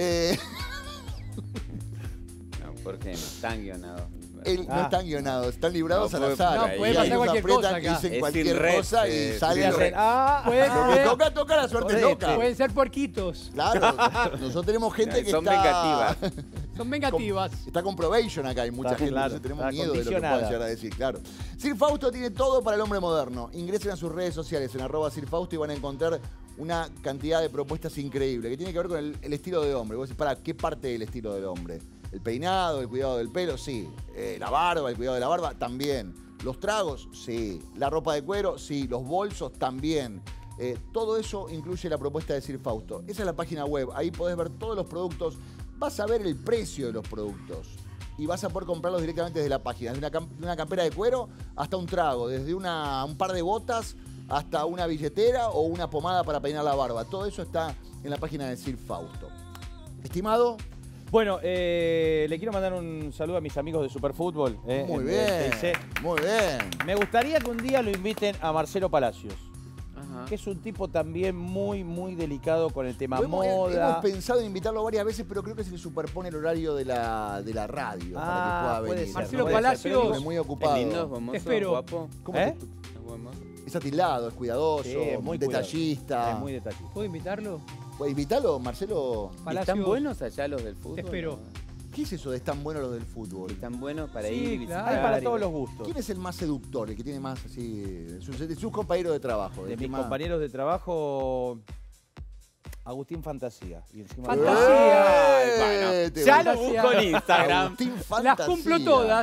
C: No, porque no están guionados.
A: No están guionados, están librados
C: No,
A: al azar.
C: no, puede
A: Y
C: pasar
A: ellos
E: cualquier
A: apretan
E: cosa
A: que
E: acá.
A: dicen
C: Es
A: cualquier
C: sin red,
A: cosa y sale lo
C: sin
A: que
E: Puede-
A: toca, la suerte toca.
E: Pueden ser puerquitos.
A: Claro, nosotros tenemos gente que
C: Son
A: está...
C: vengativas.
E: Son vengativas.
A: Está con probation acá, hay mucha
D: Está,
A: gente,
D: claro,
A: entonces tenemos
D: está
A: miedo de lo que
D: condicionada.
A: puedan llegar a decir, claro. Sir Fausto tiene todo para el hombre moderno. Ingresen a sus redes sociales en @Sir Fausto y van a encontrar una cantidad de propuestas increíbles que tiene que ver con el estilo de hombre. Vos decís, ¿para qué parte del estilo del hombre? El peinado, el cuidado del pelo, sí. La barba, el cuidado de la barba, también. Los tragos, sí. La ropa de cuero, sí. Los bolsos, también. Todo eso incluye la propuesta de Sir Fausto. Esa es la página web. Ahí podés ver todos los productos. Vas a ver el precio de los productos. Y vas a poder comprarlos directamente desde la página. Desde una campera de cuero hasta un trago. Desde un par de botas hasta una billetera o una pomada para peinar la barba. Todo eso está en la página de Sir Fausto. Estimado...
D: Bueno, le quiero mandar un saludo a mis amigos de Superfútbol.
A: Muy bien, muy bien.
D: Me gustaría que un día lo inviten a Marcelo Palacios,
C: Ajá.
D: que es un tipo también muy, muy delicado con el tema
A: Hemos
D: moda.
A: pensado en invitarlo varias veces, pero creo que se le superpone el horario de la radio para que pueda
D: puede
A: venir.
D: ser,
E: Marcelo
D: puede ser,
E: Palacios.
D: pero
A: Es muy ocupado.
C: Es lindo, es famoso,
E: Espero.
C: guapo.
A: ¿Cómo
D: ¿Eh?
C: Es bueno.
A: Es atildado, es cuidadoso,
D: Sí, es muy
A: detallista.
D: cuidado. Es muy detallista.
E: ¿Puedo invitarlo?
A: Pues invítalo, Marcelo.
C: ¿Y
E: Palacios.
C: ¿Están buenos allá los del fútbol?
E: Te espero.
C: ¿No?
A: ¿Qué es eso de tan bueno los del fútbol?
C: ¿Están buenos para
E: Sí,
C: ir y
E: claro.
C: visitar?
D: Hay para
C: y-
D: todos los gustos.
A: ¿Quién es el más seductor, el que tiene más así, de sus compañeros de trabajo?
D: De
A: el que
D: mis
A: más-
D: compañeros de trabajo, Agustín Fantasía. Y encima
E: Fantasía.
C: Bueno,
A: te
C: ya
A: voy.
C: lo busco en Instagram.
A: Agustín
E: Las
A: Fantasía.
E: cumplo todas.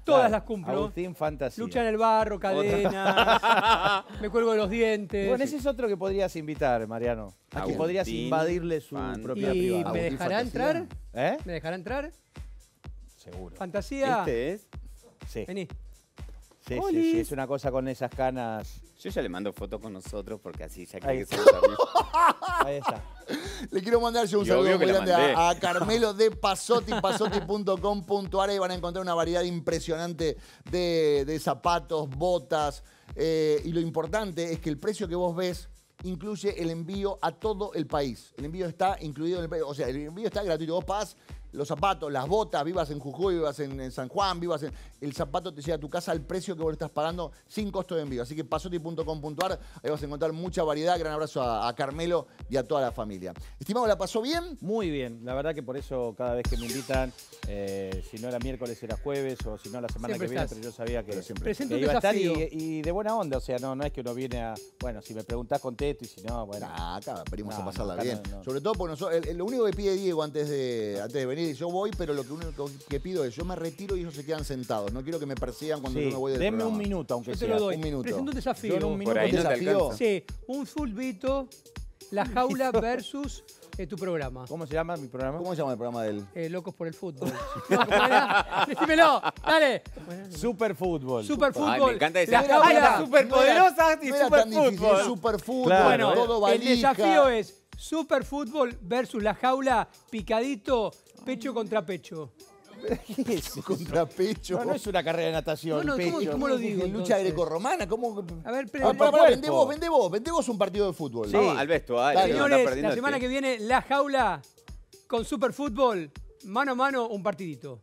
E: Todas
D: Claro,
E: las cumplo.
D: Agustín Fantasía.
E: Lucha en el barro, cadenas, me cuelgo de los dientes.
D: Bueno, ese es otro que podrías invitar, Mariano. A que podrías invadirle su propiedad
E: ¿Y
D: privada.
E: me dejará entrar?
D: ¿Eh?
E: ¿Me dejará entrar?
D: Seguro.
E: ¿Fantasía?
C: ¿Este es?
D: Sí.
E: Vení.
D: Sí, sí, sí, es una cosa con esas canas.
C: Yo ya le mando fotos con nosotros porque así ya
D: Ahí
C: que
D: está.
C: somos amigos.
D: Ahí está.
A: Le quiero mandar yo un
C: Yo
A: saludo
C: obvio que
A: muy
C: la
A: grande
C: mandé.
A: a Carmelo de Pasotti, pasotti.com.ar. Ahí van a encontrar una variedad impresionante de zapatos, botas. Y lo importante es que el precio que vos ves incluye el envío a todo el país. El envío está incluido en el país. O sea, el envío está gratuito. Vos pagás los zapatos, las botas, vivas en Jujuy, vivas en San Juan, vivas en... El zapato te llega a tu casa al precio que vos le estás pagando sin costo de envío. Así que pasotti.com.ar, ahí vas a encontrar mucha variedad. Gran abrazo a Carmelo y a toda la familia. Estimado, ¿la pasó bien?
D: Muy bien. La verdad que por eso cada vez que me invitan, si no era miércoles era jueves o si no la semana
E: Siempre
D: que viene,
E: estás.
D: pero yo sabía que,
E: Presento
D: que
E: un
D: iba a estar
E: desafío.
D: y de buena onda. O sea, no es que uno viene a... Bueno, si me preguntás contesto y si no, bueno.
A: Acá venimos
D: No,
A: a pasarla
D: no, acá
A: bien.
D: no.
A: Sobre todo porque lo único que pide Diego antes de venir, yo voy, pero lo único que pido es yo me retiro y ellos se quedan sentados. No quiero que me persigan cuando yo me voy del
D: Denme
A: programa.
D: un minuto, aunque
E: Yo
D: sea.
E: te lo doy.
A: Un minuto.
E: Presento un desafío.
D: Yo en un minuto
C: Por ahí no te
A: desafío.
C: alcanza.
E: Sí, un fulbito, la jaula versus tu programa.
D: ¿Cómo se llama mi programa?
A: ¿Cómo se llama el programa de él?
E: Locos por el fútbol. No, ¿cómo era? Decímelo, dale.
D: Superfútbol.
E: Superfútbol.
C: Ay, me encanta decir,
E: la
C: ¡ay,
E: jaula.
C: la superpoderosa y
A: No era tan difícil,
C: superfútbol!
A: superfútbol,
D: Claro.
E: Bueno,
A: todo
E: el
A: valija.
E: desafío es superfútbol versus la jaula, picadito, pecho contra pecho.
D: ¿Qué es eso?
A: Contrapecho.
D: No es una carrera de natación.
E: No,
D: pecho.
E: ¿cómo lo digo?
A: Lucha
E: entonces?
A: grecorromana, ¿cómo?
E: A ver, pero
A: Pará, vendé vos un partido de fútbol.
C: No, al vestuario.
A: Dale.
C: no, está
E: señores,
C: perdiendo
E: la
C: el
E: semana que
C: tiempo.
E: viene, la jaula con superfútbol, mano a mano, un partidito.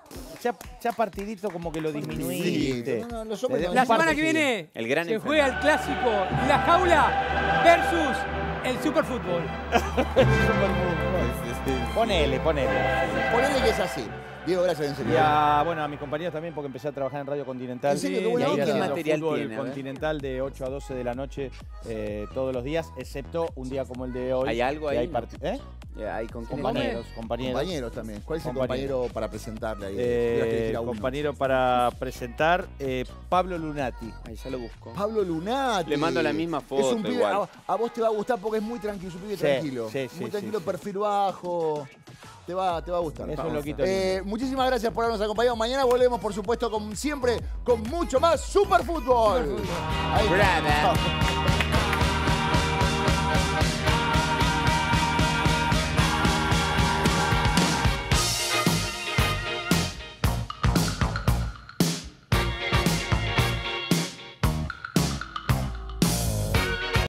D: Ya partidito como que lo disminuiste.
A: Sí, no, los hombres
D: Le
A: no-
D: un
E: La
D: par
E: semana
D: de
E: que viene
C: El gran
E: se juega el clásico, la jaula versus el superfútbol.
D: Ponele.
A: Ponele que es así. Diego, gracias, en serio.
D: Y a mis compañeros también, porque empecé a trabajar en Radio Continental.
A: ¿En serio? Qué
D: Y
A: buena
D: ahí
A: onda.
D: haciendo
C: ¿Qué material
D: fútbol
C: tiene? A ver.
D: Continental de 8 a 12 de la noche todos los días, excepto un día como el de hoy.
C: ¿Hay algo
D: que
C: ahí,
D: hay
C: no?
D: ¿Eh?
C: Ahí con quién
D: Compañeros.
A: Compañeros también. ¿Cuál es el compañero para presentarle ahí? Tuvieras que elegir a uno.
D: Compañero para presentar, Pablo Lunati.
C: Ahí ya lo busco.
A: Pablo Lunati.
C: Le mando la misma foto,
A: Es un pibe,
C: igual.
A: a vos te va a gustar porque es muy tranquilo, es un pibe
D: Sí,
A: tranquilo.
D: sí,
A: muy
D: sí,
A: tranquilo,
D: sí.
A: perfil bajo. Te va a gustar.
D: Es un loquito.
A: Muchísimas gracias por habernos acompañado. Mañana volvemos, por supuesto, como siempre, con mucho más Superfútbol. Ahí está.
C: Brother.